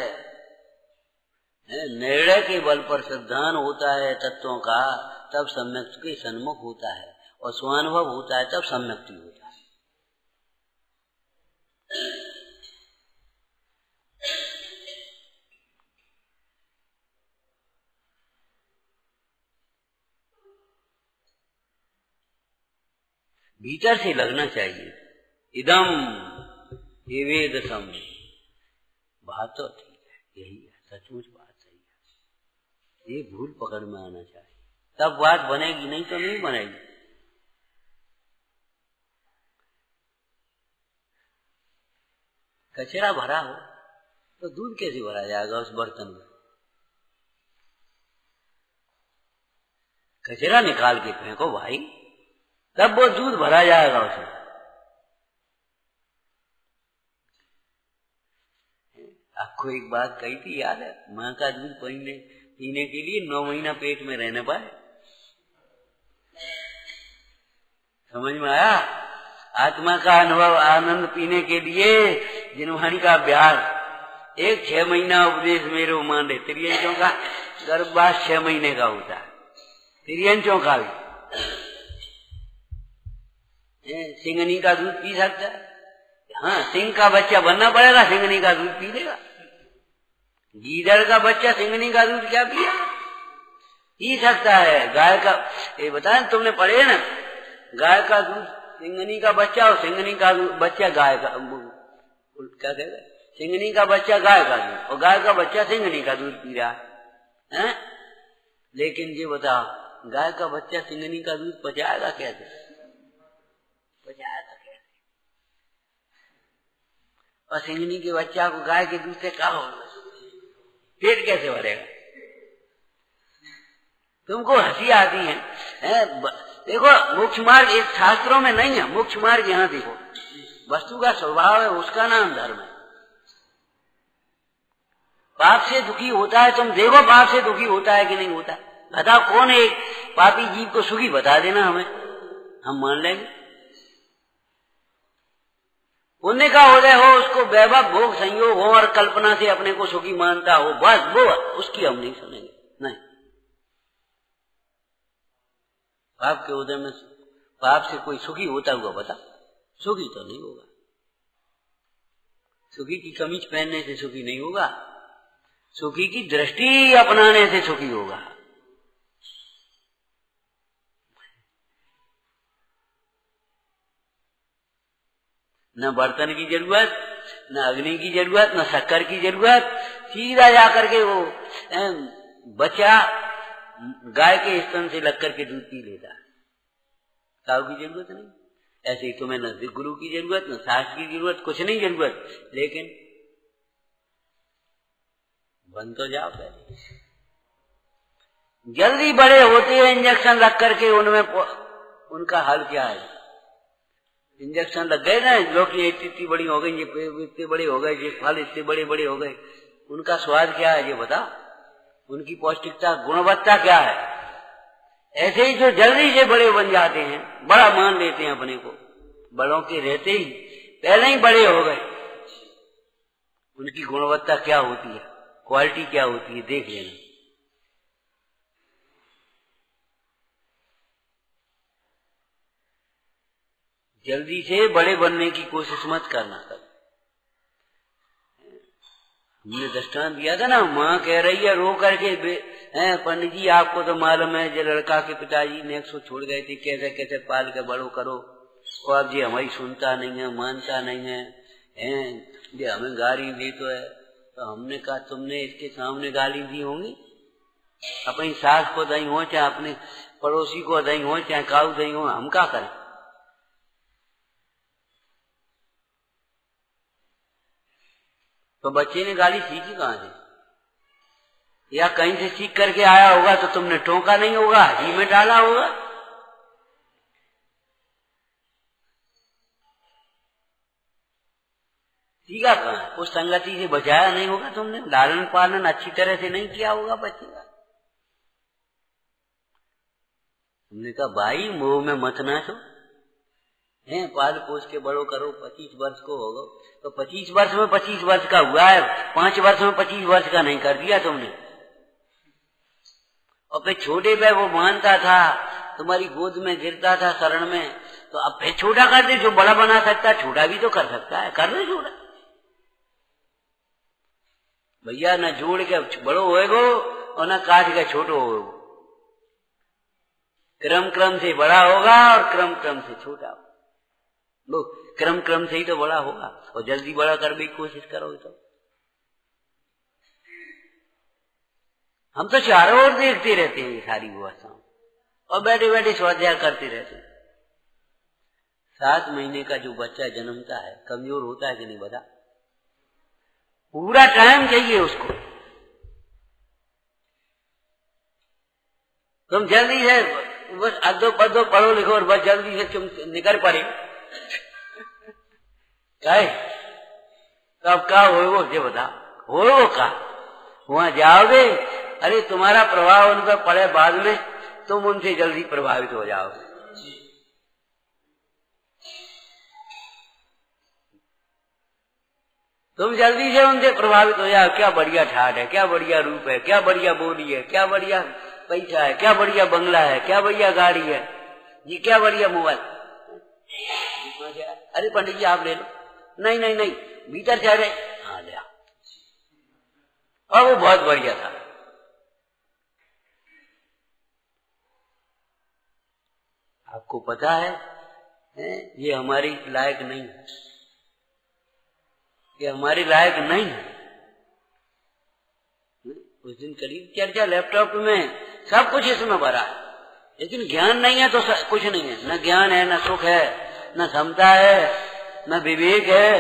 निर्णय के बल पर श्रद्धान होता है तत्वों का, तब सम्यक के सन्मुख होता है, और स्वानुभव होता है तब सम्यक्ति होता है। भीतर से लगना चाहिए। इदम ये वेद सम, बात तो ठीक है, यही है, सचमुच बात सही है। ये भूल पकड़ में आना चाहिए, तब बात बनेगी, नहीं तो नहीं बनेगी। कचरा भरा हो तो दूध कैसे भरा जाएगा उस बर्तन में? कचरा निकाल के फेंको भाई, तब वो दूध भरा जाएगा उसमें। आपको एक बात कही थी याद है, माँ का दूध पीने के लिए 9 महीना पेट में रहने पाए। समझ में आया? आत्मा का अनुभव आनंद पीने के लिए जिनवाणी का अभ्यास, एक 6 महीना उपदेश मेरो मांडे। त्रियंचों का गर्भवास 6 महीने का होता है, त्रियंचों का भी। सिंगनी का दूध पी सकता है? हाँ, सिंह का बच्चा बनना पड़ेगा, सिंगनी का दूध पी लेगा। गीदड़ का बच्चा सिंगनी का दूध क्या पिया? पी सकता है। गाय का, ये बताया तुमने पढ़े ना, गाय का दूध सिंगनी का बच्चा, और सिंगनी का बच्चा गाय का, क्या कहते, सिंगनी का बच्चा गाय का दूध, और गाय का बच्चा सिंगनी का दूध पी रहा है। लेकिन ये बताओ, गाय का बच्चा सिंगनी का दूध पचाएगा कैसे? पचाएगा कैसे? और सिंगनी के बच्चा को गाय के दूध से क्या होगा? पेट कैसे भरेगा? तुमको हंसी आती है? देखो, मोक्ष मार्ग एक शास्त्रों में नहीं है, मोक्ष मार्ग यहाँ देखो, वस्तु का स्वभाव है, उसका नाम धर्म है। पाप से दुखी होता है, तुम देखो पाप से दुखी होता है कि नहीं होता। बताओ कौन है पापी जीव को सुखी, बता देना हमें, हम मान लेंगे। पुण्य का उदय हो, उसको वैभव भोग संयोग हो और कल्पना से अपने को सुखी मानता हो, बस वो उसकी हम नहीं सुनेंगे। नहीं, पाप के उदय में पाप से कोई सुखी होता हुआ बता? सुखी तो नहीं होगा। सुखी की कमीज पहनने से सुखी नहीं होगा, सुखी की दृष्टि अपनाने से सुखी होगा। न बर्तन की जरूरत, न अग्नि की जरूरत, न शक्कर की जरूरत, सीधा जाकर के वो बच्चा गाय के स्तन से लग करके दूध पी लेता है। काऊ की जरूरत नहीं। ऐसे ही तुम्हें न गुरु की जरूरत, न शास्त्र की जरूरत, कुछ नहीं जरूरत, लेकिन बन तो जाओ पहले। जल्दी बड़े होते हैं इंजेक्शन रख करके, उनमें उनका हाल क्या है? इंजेक्शन लग गए ना, लौकी इतनी बड़ी हो गई, ये इतने बड़े हो गए, ये फल इतने बड़े बड़े हो गए, उनका स्वाद क्या है ये बता? उनकी पौष्टिकता गुणवत्ता क्या है? ऐसे ही जो जल्दी से बड़े बन जाते हैं, बड़ा मान लेते हैं अपने को, बड़ों के रहते ही पहले ही बड़े हो गए, उनकी गुणवत्ता क्या होती है, क्वालिटी क्या होती है, देख लेना। जल्दी से बड़े बनने की कोशिश मत करना। तब हमने दृष्टांत दिया था ना, माँ कह रही है रो करके, पंडित जी आपको तो मालूम है जो लड़का के पिताजी ने 100 छोड़ गए थे, कैसे कैसे पाल के बड़ो करो, और अब जी हमारी सुनता नहीं है, मानता नहीं है, ये हमें गाली दी तो है। तो हमने कहा तुमने इसके सामने गाली दी होंगी? अपनी सास को दही हो, चाहे अपने पड़ोसी को दही हो, चाहे काऊ दही हो, हम क्या करें? तो बच्चे ने गाली सीखी कहां से? या कहीं से सीख करके आया होगा, तो तुमने टोका नहीं होगा, हजी में डाला होगा। सीखा कहां? उस संगति से बचाया नहीं होगा तुमने, लालन पालन अच्छी तरह से नहीं किया होगा बच्चे का। तुमने कहा भाई मोह में मत नाचो, पाल पोस के बड़ो करो, 25 वर्ष को होगा तो 25 वर्ष में 25 वर्ष का हुआ है, 5 वर्ष में 25 वर्ष का नहीं कर दिया तुमने। और फिर छोटे पे वो मानता था, तुम्हारी गोद में गिरता था शरण में, तो अब फिर छोटा कर दे, जो बड़ा बना सकता है छोटा भी तो कर सकता है, कर दे छोटा। भैया न जोड़ के बड़ो होएगो और न काट के छोटो होएगो, क्रम क्रम से बड़ा होगा और क्रम क्रम से छोटा होगा। लो क्रम क्रम से ही तो बड़ा होगा, और जल्दी बड़ा करने की कोशिश करोगे तो हम तो चारों ओर देखते रहते हैं सारी व्यवस्थाओं, और बैठे बैठे स्वाध्याय करते रहते हैं। 7 महीने का जो बच्चा जन्मता है कमजोर होता है कि नहीं बता? पूरा टाइम चाहिए उसको। तुम जल्दी से बस अद्दो पद्दो पढ़ो लिखो और बस जल्दी से तुम निकल पड़े, तो अब क्या हो ये बता? हो का वहां जाओगे, अरे तुम्हारा प्रभाव उन पर पड़े, बाद में तुम उनसे जल्दी प्रभावित हो जाओगे। तुम जल्दी से उनसे प्रभावित हो जाओ, क्या बढ़िया ठाट है, क्या बढ़िया रूप है, क्या बढ़िया बोली है, क्या बढ़िया पैसा है, क्या बढ़िया बंगला है, क्या बढ़िया गाड़ी है, ये क्या बढ़िया मोबाइल। अरे पंडित जी आप ले लो, नहीं नहीं नहीं भीतर जा रहे, हाँ ले आओ, और वो बहुत बढ़िया था। आपको पता है ये हमारी लायक नहीं है, ये हमारे लायक नहीं है। उस दिन करीब चर्चा लैपटॉप में सब कुछ इसमें भरा है, लेकिन ज्ञान नहीं है तो कुछ नहीं है। न ज्ञान है, न सुख है, न क्षमता है, न विवेक है,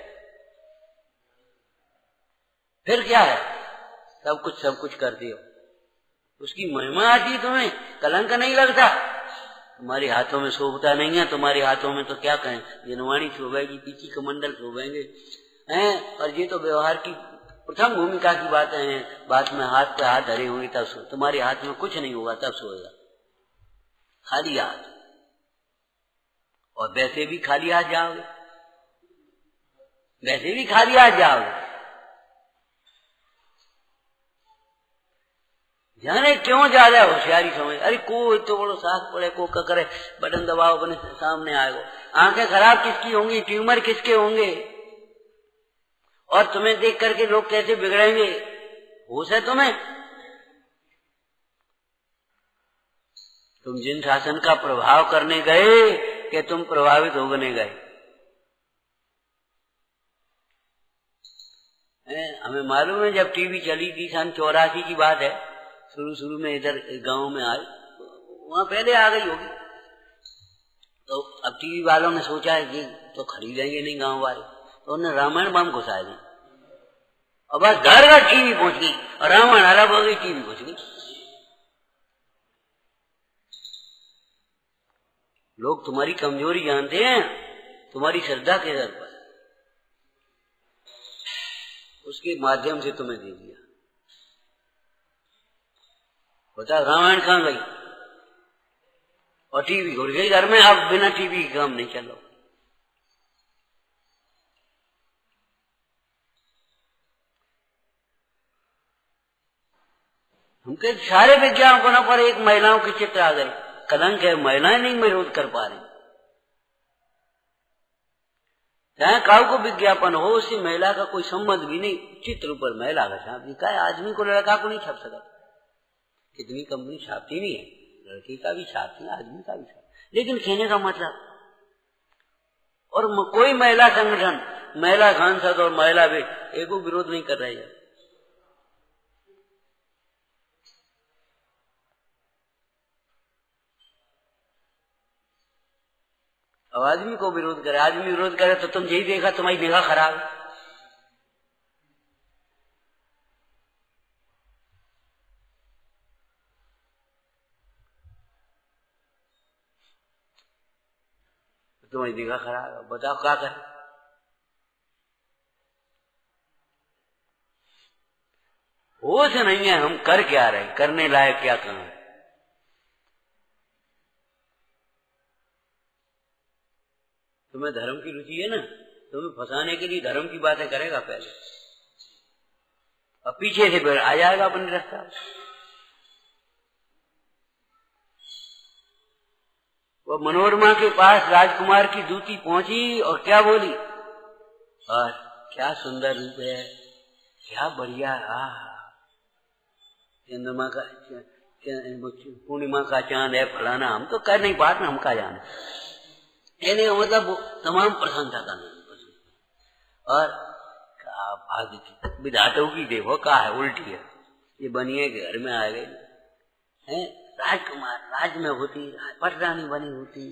फिर क्या है? सब कुछ करते हो, उसकी महिमा आती है, तुम्हें कलंक नहीं लगता। तुम्हारे हाथों में शोभता नहीं है, तुम्हारे हाथों में तो क्या कहें, जनवाणी शोभेगी, पीछी कमंडल शोभेंगे हैं, और ये तो व्यवहार की प्रथम भूमिका की बातें हैं। बात में हाथ पे हाथ धरे होंगे तब सो, तुम्हारे हाथ में कुछ नहीं होगा तब सोएगा, खाली हाथ, और वैसे भी खाली हाथ जाओगे, वैसे भी खाली हाथ जाओगे। जाने क्यों ज्यादा होशियारी समझ, अरे को इतो बड़ो साथ पड़े, को करे बटन दबाओ अपने सामने आएगा। आंखें खराब किसकी होंगी, ट्यूमर किसके होंगे, और तुम्हें देख करके लोग कैसे बिगड़ेंगे? होश है तुम्हें? तुम जिन शासन का प्रभाव करने गए कि तुम प्रभावित होने गए। हमें मालूम है जब टीवी चली थी, सन 84 की बात है, शुरू में इधर गांव में आई, वहां पहले आ गई होगी, तो अब टीवी वालों ने सोचा है कि तो खरीदेंगे नहीं गांव वाले, तो उन्होंने रामायण बम घुसा दी, और बस घर घर टीवी पहुंच गई, और रामायण अलग हो गई, टीवी पहुंच गई। लोग तुम्हारी कमजोरी जानते हैं, तुम्हारी श्रद्धा के दर पर, उसके माध्यम से तुम्हें दे दिया। बता रामायण कहाँ गई? और टीवी घुस गई घर में। अब बिना टीवी के काम नहीं चलो। उनके सारे विज्ञापनों पर एक महिलाओं के चित्र आ गए। कलंक है, महिलाएं नहीं विरोध कर पा रही। चाहे काऊ को विज्ञापन हो, उससे महिला का कोई संबंध भी नहीं, चित्र ऊपर महिला का छाप दिखा है। आदमी को लड़का को नहीं छाप सका। कितनी कंपनी छापती नहीं है, लड़की का भी छापती है, आदमी का भी छापती। लेकिन कहने का मतलब, और कोई महिला संगठन, महिला सांसद और महिला भी एक विरोध नहीं कर रही है। अब आदमी को विरोध करे, आदमी विरोध करे तो तुम यही देखा, तुम्हारी निगाह खराब है। तुम्हारी निगाह खराब है, बताओ क्या करें? होश नहीं है, हम कर क्या रहे, करने लायक क्या काम है? तुम्हें धर्म की रुचि है ना, तुम्हें फंसाने के लिए धर्म की बातें करेगा पहले, और पीछे से फिर आ जाएगा अपनी रास्ता। वो मनोरमा के पास राजकुमार की दूती पहुंची और क्या बोली, और क्या सुंदर रूप है, क्या बढ़िया, चंद्रमा का, पूर्णिमा का चांद है, फलाना। हम तो कर नहीं पाते, हम का जाने। कहने का मतलब तमाम प्रशंसा करना और विधातों की देखो का है, उल्टी है। ये बनिए के घर में आ गई है, राजकुमार राज में होती, पटरानी बनी होती,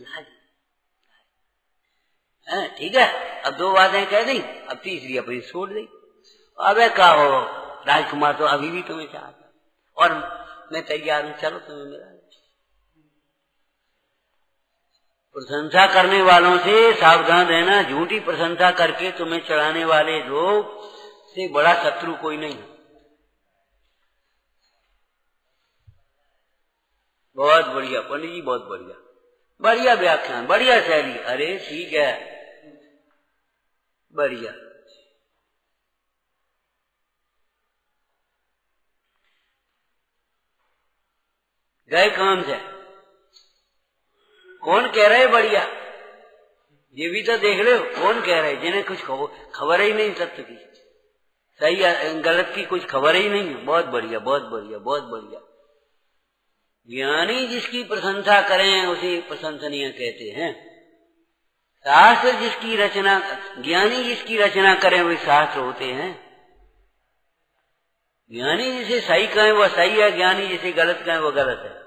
ठीक है। अब दो बातें कह दी, अब तीसरी अपनी छोड़ दी। अबे क्या हो, राजकुमार तो अभी भी तुम्हें चाहता और मैं तैयार हूं, चलो तुम्हें मिला। प्रशंसा करने वालों से सावधान रहना। झूठी प्रशंसा करके तुम्हें चढ़ाने वाले लोग से बड़ा शत्रु कोई नहीं है। बहुत बढ़िया पंडित जी, बहुत बढ़िया, बढ़िया व्याख्यान, बढ़िया शैली। अरे ठीक है, बढ़िया। गए काम से, कौन कह रहे बढ़िया, ये भी तो देख लो कौन कह रहे, जिन्हें कुछ खबर ही नहीं सत्य की, सही गलत की कुछ खबर ही नहीं है। बहुत बढ़िया, बहुत बढ़िया, बहुत बढ़िया। ज्ञानी जिसकी प्रशंसा करें उसे प्रशंसनीय कहते हैं। शास्त्र जिसकी रचना, ज्ञानी जिसकी रचना करें वे शास्त्र होते हैं। ज्ञानी जिसे सही कहें वह सही है, ज्ञानी जिसे गलत कहें वह गलत है।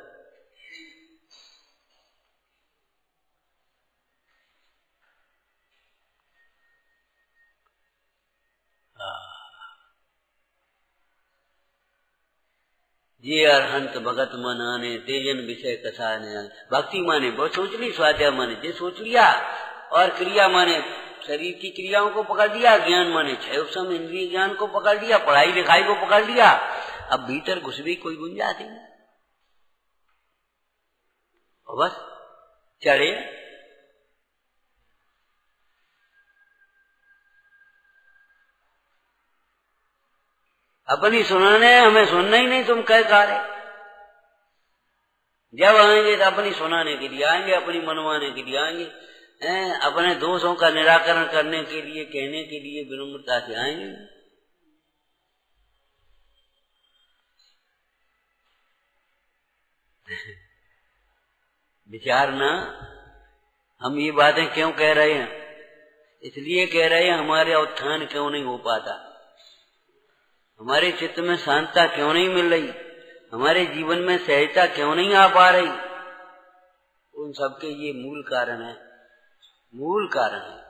ये अरहंत भगत मन आने, तेजन विषय कथा ने। भक्ति माने बहुत सोच ली, स्वाध्याय माने जे सोच लिया, और क्रिया माने शरीर की क्रियाओं को पकड़ लिया, ज्ञान माने छह उपशम इंद्रिय ज्ञान को पकड़ लिया, पढ़ाई लिखाई को पकड़ लिया। अब भीतर घुस भी कोई गुंजाइश नहीं, बस चढ़े। अपनी सुनाने, हमें सुनना ही नहीं, तुम कह का रहे। जब आएंगे तो अपनी सुनाने के लिए आएंगे, अपनी मनवाने के लिए आएंगे, अपने दोषों का निराकरण करने के लिए, कहने के लिए विनम्रता से आएंगे। विचारना, हम ये बातें क्यों कह रहे हैं? इसलिए कह रहे हैं हमारे उत्थान क्यों नहीं हो पाता, हमारे चित्त में शांतता क्यों नहीं मिल रही, हमारे जीवन में सहजता क्यों नहीं आ पा रही। उन सबके ये मूल कारण है, मूल कारण है।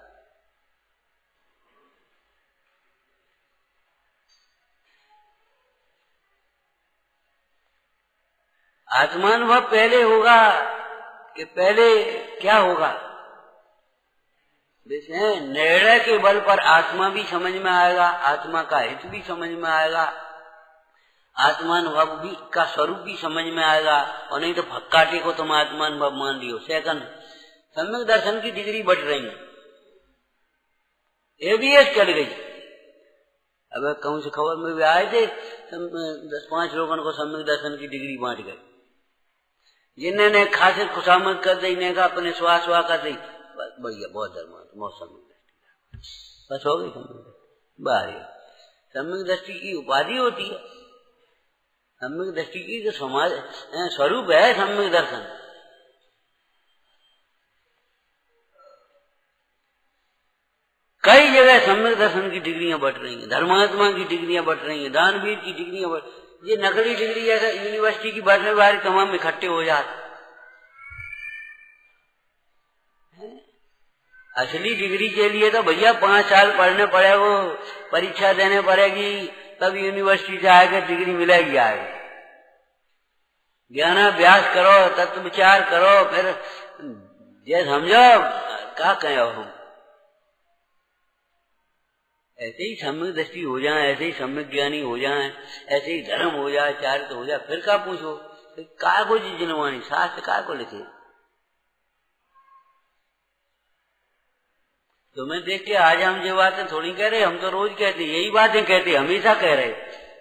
आत्मानुभव पहले होगा, कि पहले क्या होगा। जैसे निर्णय के बल पर आत्मा भी समझ में आएगा, आत्मा का हित भी समझ में आएगा, आत्मानुभव भी का स्वरूप भी समझ में आएगा। और नहीं तो फक्काटे को तुम आत्मानुभव मान लियो। सेकंड, सम्यक दर्शन की डिग्री बढ़ रही है, एबीएस चल गई। अब कहूं से खबर में भी आए थे 10-5 लोगों को सम्यक दर्शन की डिग्री बांट गई। जिन्होंने खासे खुशामद कर दी, ने कहा अपने स्वास कर दी, बढ़िया बहुत धर्म मौसम बस हो गई सम्यक दृष्टि। बाहर सम्यक दृष्टि की उपाधि होती है, सम्यक दृष्टि की जो समाज स्वरूप है सम्यक दर्शन। कई जगह सम्यक दर्शन की डिग्रियां बढ़ रही हैं, धर्मात्मा की डिग्रियां बढ़ रही हैं, दानवीर की डिग्रियां बढ़, ये नकली डिग्री ऐसा यूनिवर्सिटी की बढ़ने वाली तमाम इकट्ठे हो जाते। असली डिग्री के लिए तो भैया 5 साल पढ़ने पड़े, वो परीक्षा देने पड़ेगी, तब यूनिवर्सिटी से आएगा डिग्री मिलेगी। आएगी ज्ञानाभ्यास करो, तत्व विचार करो, फिर ये समझो क्या कहे हम। ऐसे ही सम्यक दृष्टि हो जाए, ऐसे ही सम्यक ज्ञानी हो जाए, ऐसे ही धर्म हो जाए, चारित्र हो जाए, फिर क्या पूछो काय को जिनवानी शास्त्र काय को लिखे। तुम्हें देख के आज हम जो बातें थोड़ी कह रहे, हम तो रोज कहते, यही बातें कहते, हमेशा कह रहे।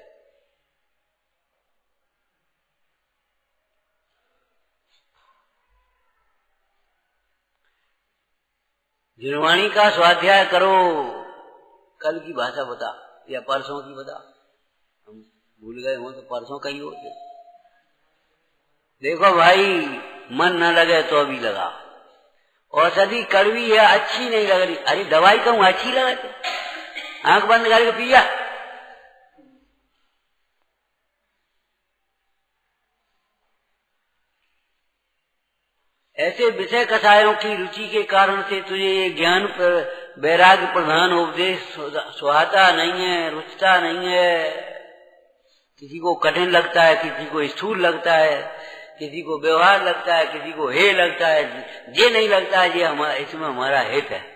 जिनवाणी का स्वाध्याय करो, कल की भाषा बता या परसों की बता, हम भूल गए हो तो परसों का ही हो। देखो भाई मन न लगे तो अभी लगा, औषधि कड़वी है, अच्छी नहीं लग रही, अरे दवाई कहूं अच्छी लगे, आंख बंद करके पिया। ऐसे विषय कथाओं की रुचि के कारण से तुझे ये ज्ञान पर वैराग्य प्रधान उपदेश सुहाता नहीं है, रुचता नहीं है। किसी को कठिन लगता है, किसी को स्थूल लगता है, किसी को व्यवहार लगता है, किसी को हे लगता है, ये नहीं लगता है ये इसमें हमारा हित है।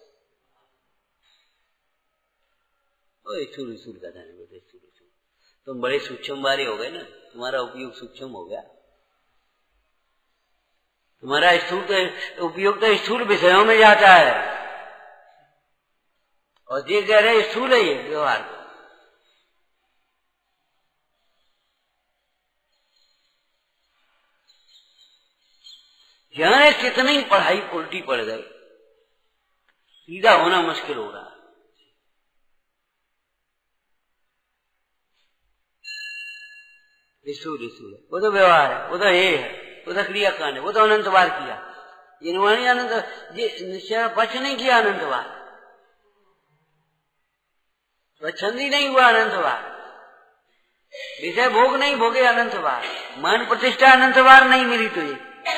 स्थूल स्थूल कहता है, तुम बड़े सूक्ष्म वाले हो गए ना, तुम्हारा उपयोग सूक्ष्म हो गया, तुम्हारा स्थूल उपयोग तो स्थूल विषयों में जाता है, और ये कह रहे स्थूल है ये व्यवहार। जाने कितनी पढ़ाई उल्टी पड़ गई, सीधा होना मुश्किल हो रहा है। स्थूल स्थूल वो तो व्यवहार है, वो तो ये है, वो तो क्रियाकांड है, वो तो अनंत बार किया। जिन्होंने अनंत निश्चय पक्ष नहीं किया, अनंत बार स्वच्छंदी नहीं हुआ, अनंत बार विषय भोग नहीं भोगे, अनंत बार मान प्रतिष्ठा अनंत बार नहीं मिली तुझे,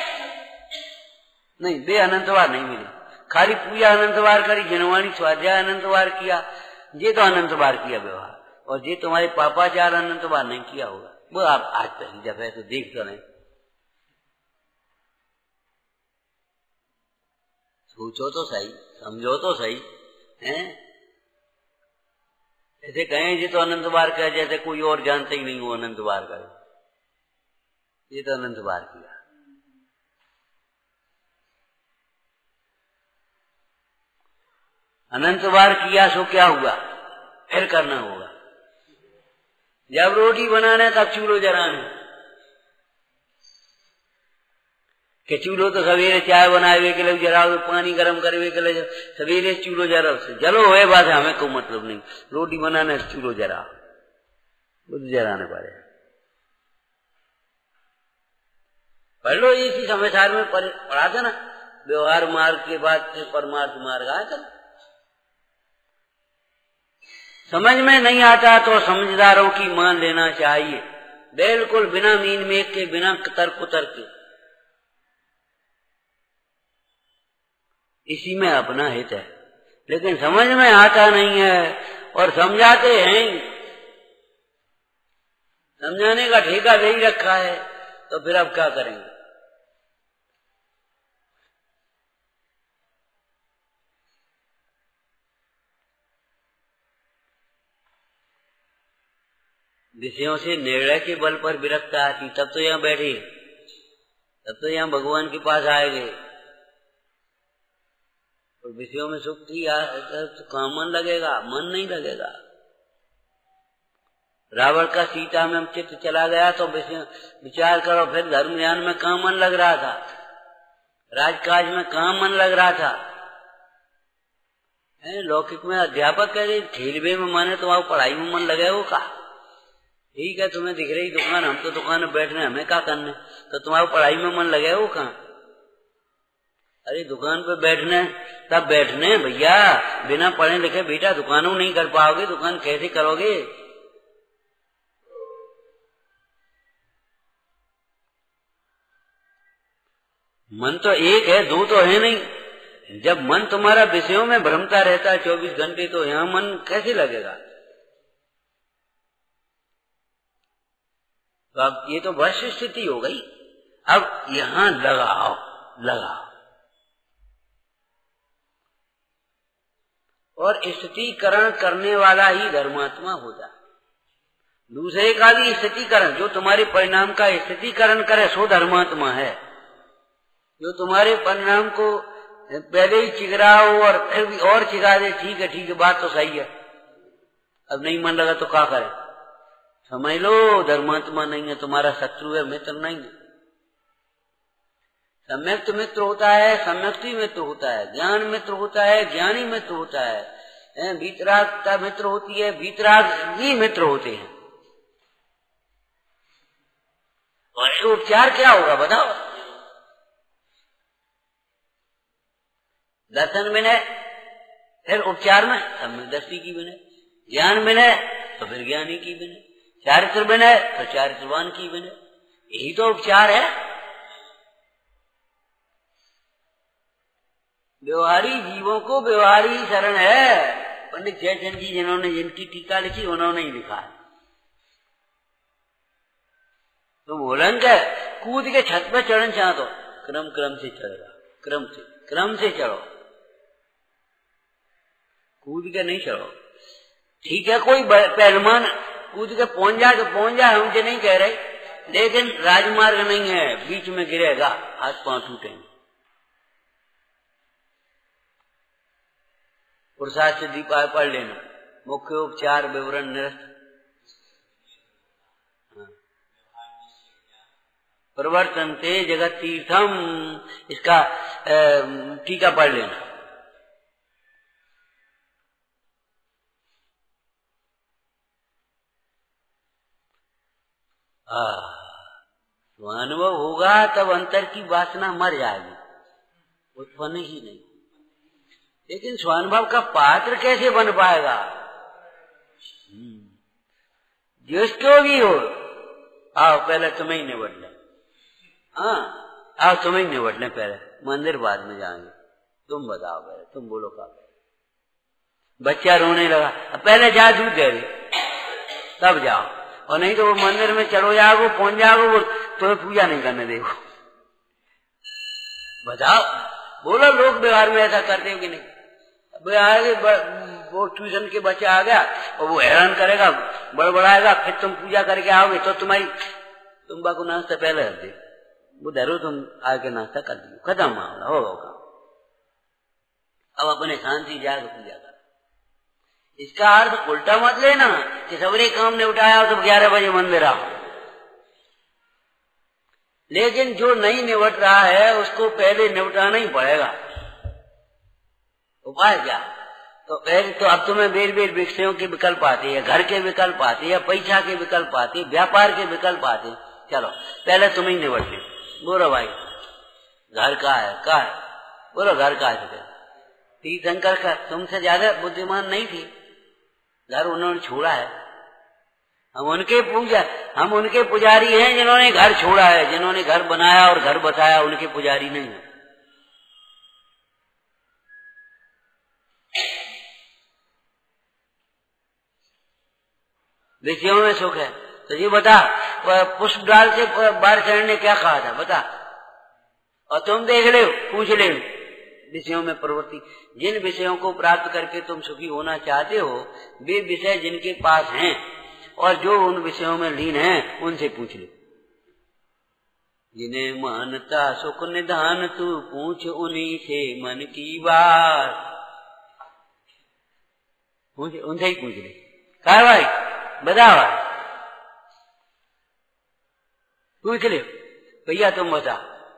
नहीं बे अनंत बार नहीं मिली। खाली पूजा अनंत बार करी, जिनवाणी स्वाध्याय अनंत बार किया, ये तो अनंत बार किया व्यवहार, और ये तुम्हारे पापाचार अनंत बार नहीं किया होगा। वो आप आज पहली जब है तो देख तो नहीं, सोचो तो सही, समझो तो सही हैं। ऐसे कहें ये तो अनंत बार कहे, जैसे कोई और जानते ही नहीं वो अनंत बार करे, ये तो अनंत बार किया। अनंत बार किया सो क्या हुआ, फिर करना होगा। जब रोटी बनाना तब चूल्हो जलाना, कि चूल्हो तो सवेरे चाय बनाए के लिए जलाओ, पानी गर्म करवे के लिए सवेरे चूल्हो जलाओ, जलो हुए बात है, हमें कोई मतलब नहीं। रोटी बनाना चूल्हो जलाओ, वो तो जलाने पड़े। पढ़ लो इसी समाचार में पढ़ा था ना, व्यवहार मार्ग के बाद से परमार्थ मार्ग आया था। समझ में नहीं आता तो समझदारों की मान लेना चाहिए, बिल्कुल बिना मीन मेघ के, बिना तर्क उतर के। इसी में अपना हित है, लेकिन समझ में आता नहीं है और समझाते हैं, समझाने का ठेका दे ही रखा है, तो फिर अब क्या करेंगे। विषयों से निर्णय के बल पर विरक्ता आती, तब तो यहाँ बैठी, तब तो यहाँ भगवान के पास आएंगे। और विषयों में सुख थी तो कहाँ मन लगेगा, मन नहीं लगेगा। रावण का सीता में चित्त चला गया तो विचार करो, फिर धर्म ज्ञान में कहाँ मन लग रहा था, राजकाज में कहाँ मन लग रहा था। लौकिक में अध्यापक कह रहे खेलवे में मन है, तुम्हारी पढ़ाई में मन लगे वो का? ठीक है, तुम्हें दिख रही दुकान, हम तो दुकान में बैठने, हमें क्या करने, तो तुम्हारी पढ़ाई में मन लगे वो कहाँ? अरे दुकान पे बैठने तब बैठने भैया, बिना पढ़े लिखे बेटा दुकानों नहीं कर पाओगे, दुकान कैसे करोगे? मन तो एक है, दो तो है नहीं। जब मन तुम्हारा विषयों में भ्रमता रहता है 24 घंटे, तो यहाँ मन कैसे लगेगा? तो अब ये तो वश स्थिति हो गई। अब यहाँ लगाओ, और स्थितिकरण करने वाला ही धर्मात्मा होता है। दूसरे का भी स्थितिकरण, जो तुम्हारे परिणाम का स्थितिकरण करे सो धर्मात्मा है। जो तुम्हारे परिणाम को पहले ही चिगरा हो और फिर भी और चिगा दे, ठीक है बात तो सही है, अब नहीं मन लगा तो क्या करे, समझ लो धर्मात्मा नहीं है, तुम्हारा शत्रु है, मित्र नहीं है। सम्यक्त मित्र होता है, सम्यक्ति मित्र होता है, ज्ञान मित्र होता है, ज्ञानी मित्र होता है, वीतरागता मित्र होती है, वीतरागी मित्र होते हैं। और उपचार क्या होगा बताओ? दर्शन विनय, फिर उपचार में सम्यक दृष्टि की विनय, ज्ञान विनय तो फिर ज्ञानी की विनय, चारित्र विनय तो चारित्रवान की विनय, यही तो उपचार है। व्यवहारी जीवों को व्यवहारी शरण है। पंडित जयचंद जी जिन्होंने जिनकी टीका लिखी उन्होंने ही लिखा है। तुम बोलन क्या कूद के छत पे चढ़ना चाह तो क्रम से चढ़ेगा, क्रम से चढ़ो, कूद के नहीं चढ़ो। ठीक है, कोई पहलवान कूद के पहुंच जाए हमसे नहीं कह रहे, लेकिन राजमार्ग नहीं है, बीच में गिरेगा, हाथ पांव टूटेंगे। पुरुषार्थ से दीपाय पढ़ लेना, मुख्य उपचार विवरण निरस्त, प्रवर्तन्ते जगत तीर्थम, इसका टीका पढ़ लेना। अनुभव होगा तब अंतर की वासना मर जाएगी, उत्पन्न ही नहीं। लेकिन स्वानुभव का पात्र कैसे बन पाएगा? जिसको भी हो, आओ पहले तुम्हें ही निबट ले, आओ तुम्हें ही निबट ले, पहले मंदिर बाद में जाएंगे, तुम बताओ पहले, तुम बोलो क्या। बच्चा रोने लगा, पहले जा दूध दे तब जाओ, और नहीं तो वो मंदिर में चलो जाओगे, पहुंच जाओगे, वो तुम्हें पूजा नहीं करने देगा। बताओ, बोलो लोग व्यवहार में ऐसा करते हो कि नहीं? वो ट्यूशन के बच्चा आ गया और वो हैरान करेगा, बड़बड़ाएगा, फिर तुम पूजा करके आओगे तो तुम बाको नाश्ता पहले रख दे, वो धरो तुम आके नाश्ता कर दियो, खत्म मामला होगा। अब अपने शांति जाकर पूजा कर। इसका अर्थ उल्टा मत लेना कि सवेरे काम ने उठाया तो 11 बजे मंदिर आओ। लेकिन जो नहीं निपट रहा है उसको पहले निपटाना ही पड़ेगा। उपाय क्या? तो पहले तो अब तुम्हें बेर विषयों के विकल्प आते हैं, घर के विकल्प आते हैं, पैसा के विकल्प आते हैं, व्यापार के विकल्प आते हैं। चलो पहले तुम ही निपट ले। बोलो भाई घर का है, बोलो घर का है। तीर्थंकर का तुमसे ज्यादा बुद्धिमान नहीं थी, घर उन्होंने छोड़ा है। हम उनके पुजारी हैं जिन्होंने घर छोड़ा है, जिन्होंने घर बनाया और घर बसाया, उनके पुजारी नहीं है। विषयों में सुख है तो ये बता, पुष्प डाल से बाहर चढ़ने क्या कहा था बता। और तुम देख ले, पूछ ले, विषयों में प्रवृत्ति। जिन विषयों को प्राप्त करके तुम सुखी होना चाहते हो, वे विषय जिनके पास हैं और जो उन विषयों में लीन हैं उनसे पूछ लो। जिन्हें मानता सुख निधान तू पूछ उन्हीं से मन की बात। उनसे ही पूछ ले। कहा भाई बता भाई, पूछ ले भैया तुम बता।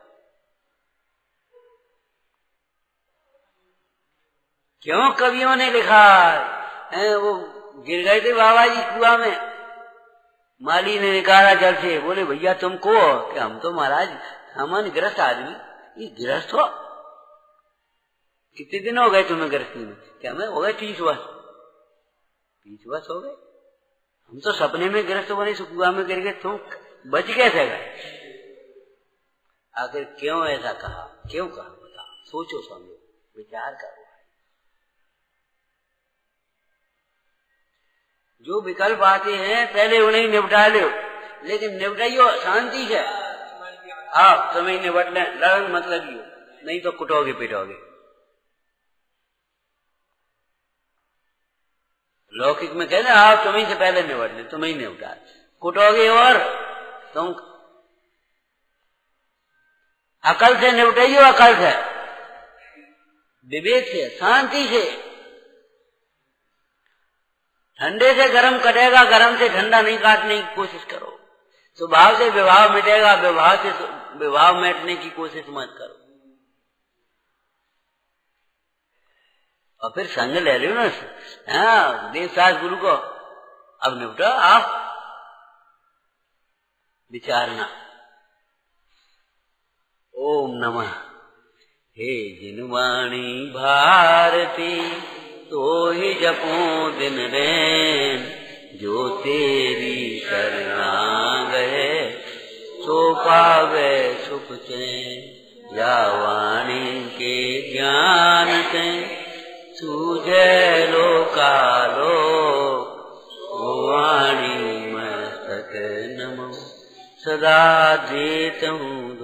क्यों कवियों ने लिखा है, वो गिर गए थे बाबा जी कुआं में, माली ने निकाला जल से, बोले भैया तुमको कि हम तो महाराज सामान्य गृहस्थ आदमी, ये गृहस्थ हो, कितने दिन हो गए तुम्हें गृहस्थी में? क्या मैं हो गए 30 वर्ष। 30 वर्ष हो गए? हम तो सपने में गृहस्थ बने, कुआं में गिर गए, तुम बच कैसे गए? आखिर क्यों ऐसा कहा, क्यों कहा बता, सोचो समझो विचार करो। जो विकल्प आते हैं पहले उन्हें निपटा लो, लेकिन निपटाइयो शांति से। आप तुम्हें निपट लें, लड़न मत लगियो, नहीं तो कुटोगे पिटोगे। लौकिक में कहते आप तुम्हें से पहले निपट ले, तुम्हें ही निपटा, कुटोगे और तुम अकल से निपटाइयो, अकल से, विवेक से, शांति से। ठंडे से गर्म कटेगा, गर्म से ठंडा नहीं काटने की कोशिश करो। स्वभाव से विभाव मिटेगा, विभाव से विभाव मिटने की कोशिश मत करो। और फिर संग ले लो ना, हाँ देवसास गुरु को, अब निपटो आप, विचारना। ओम नमः। हे जिनवाणी भारती तो ही जपो दिन रैन, जो तेरी शरणा गए सो पावे सुख चैन। या वाणी के ज्ञान से सूझे लोकालो, वो वाणी मस्तक नमो सदा देत हूँ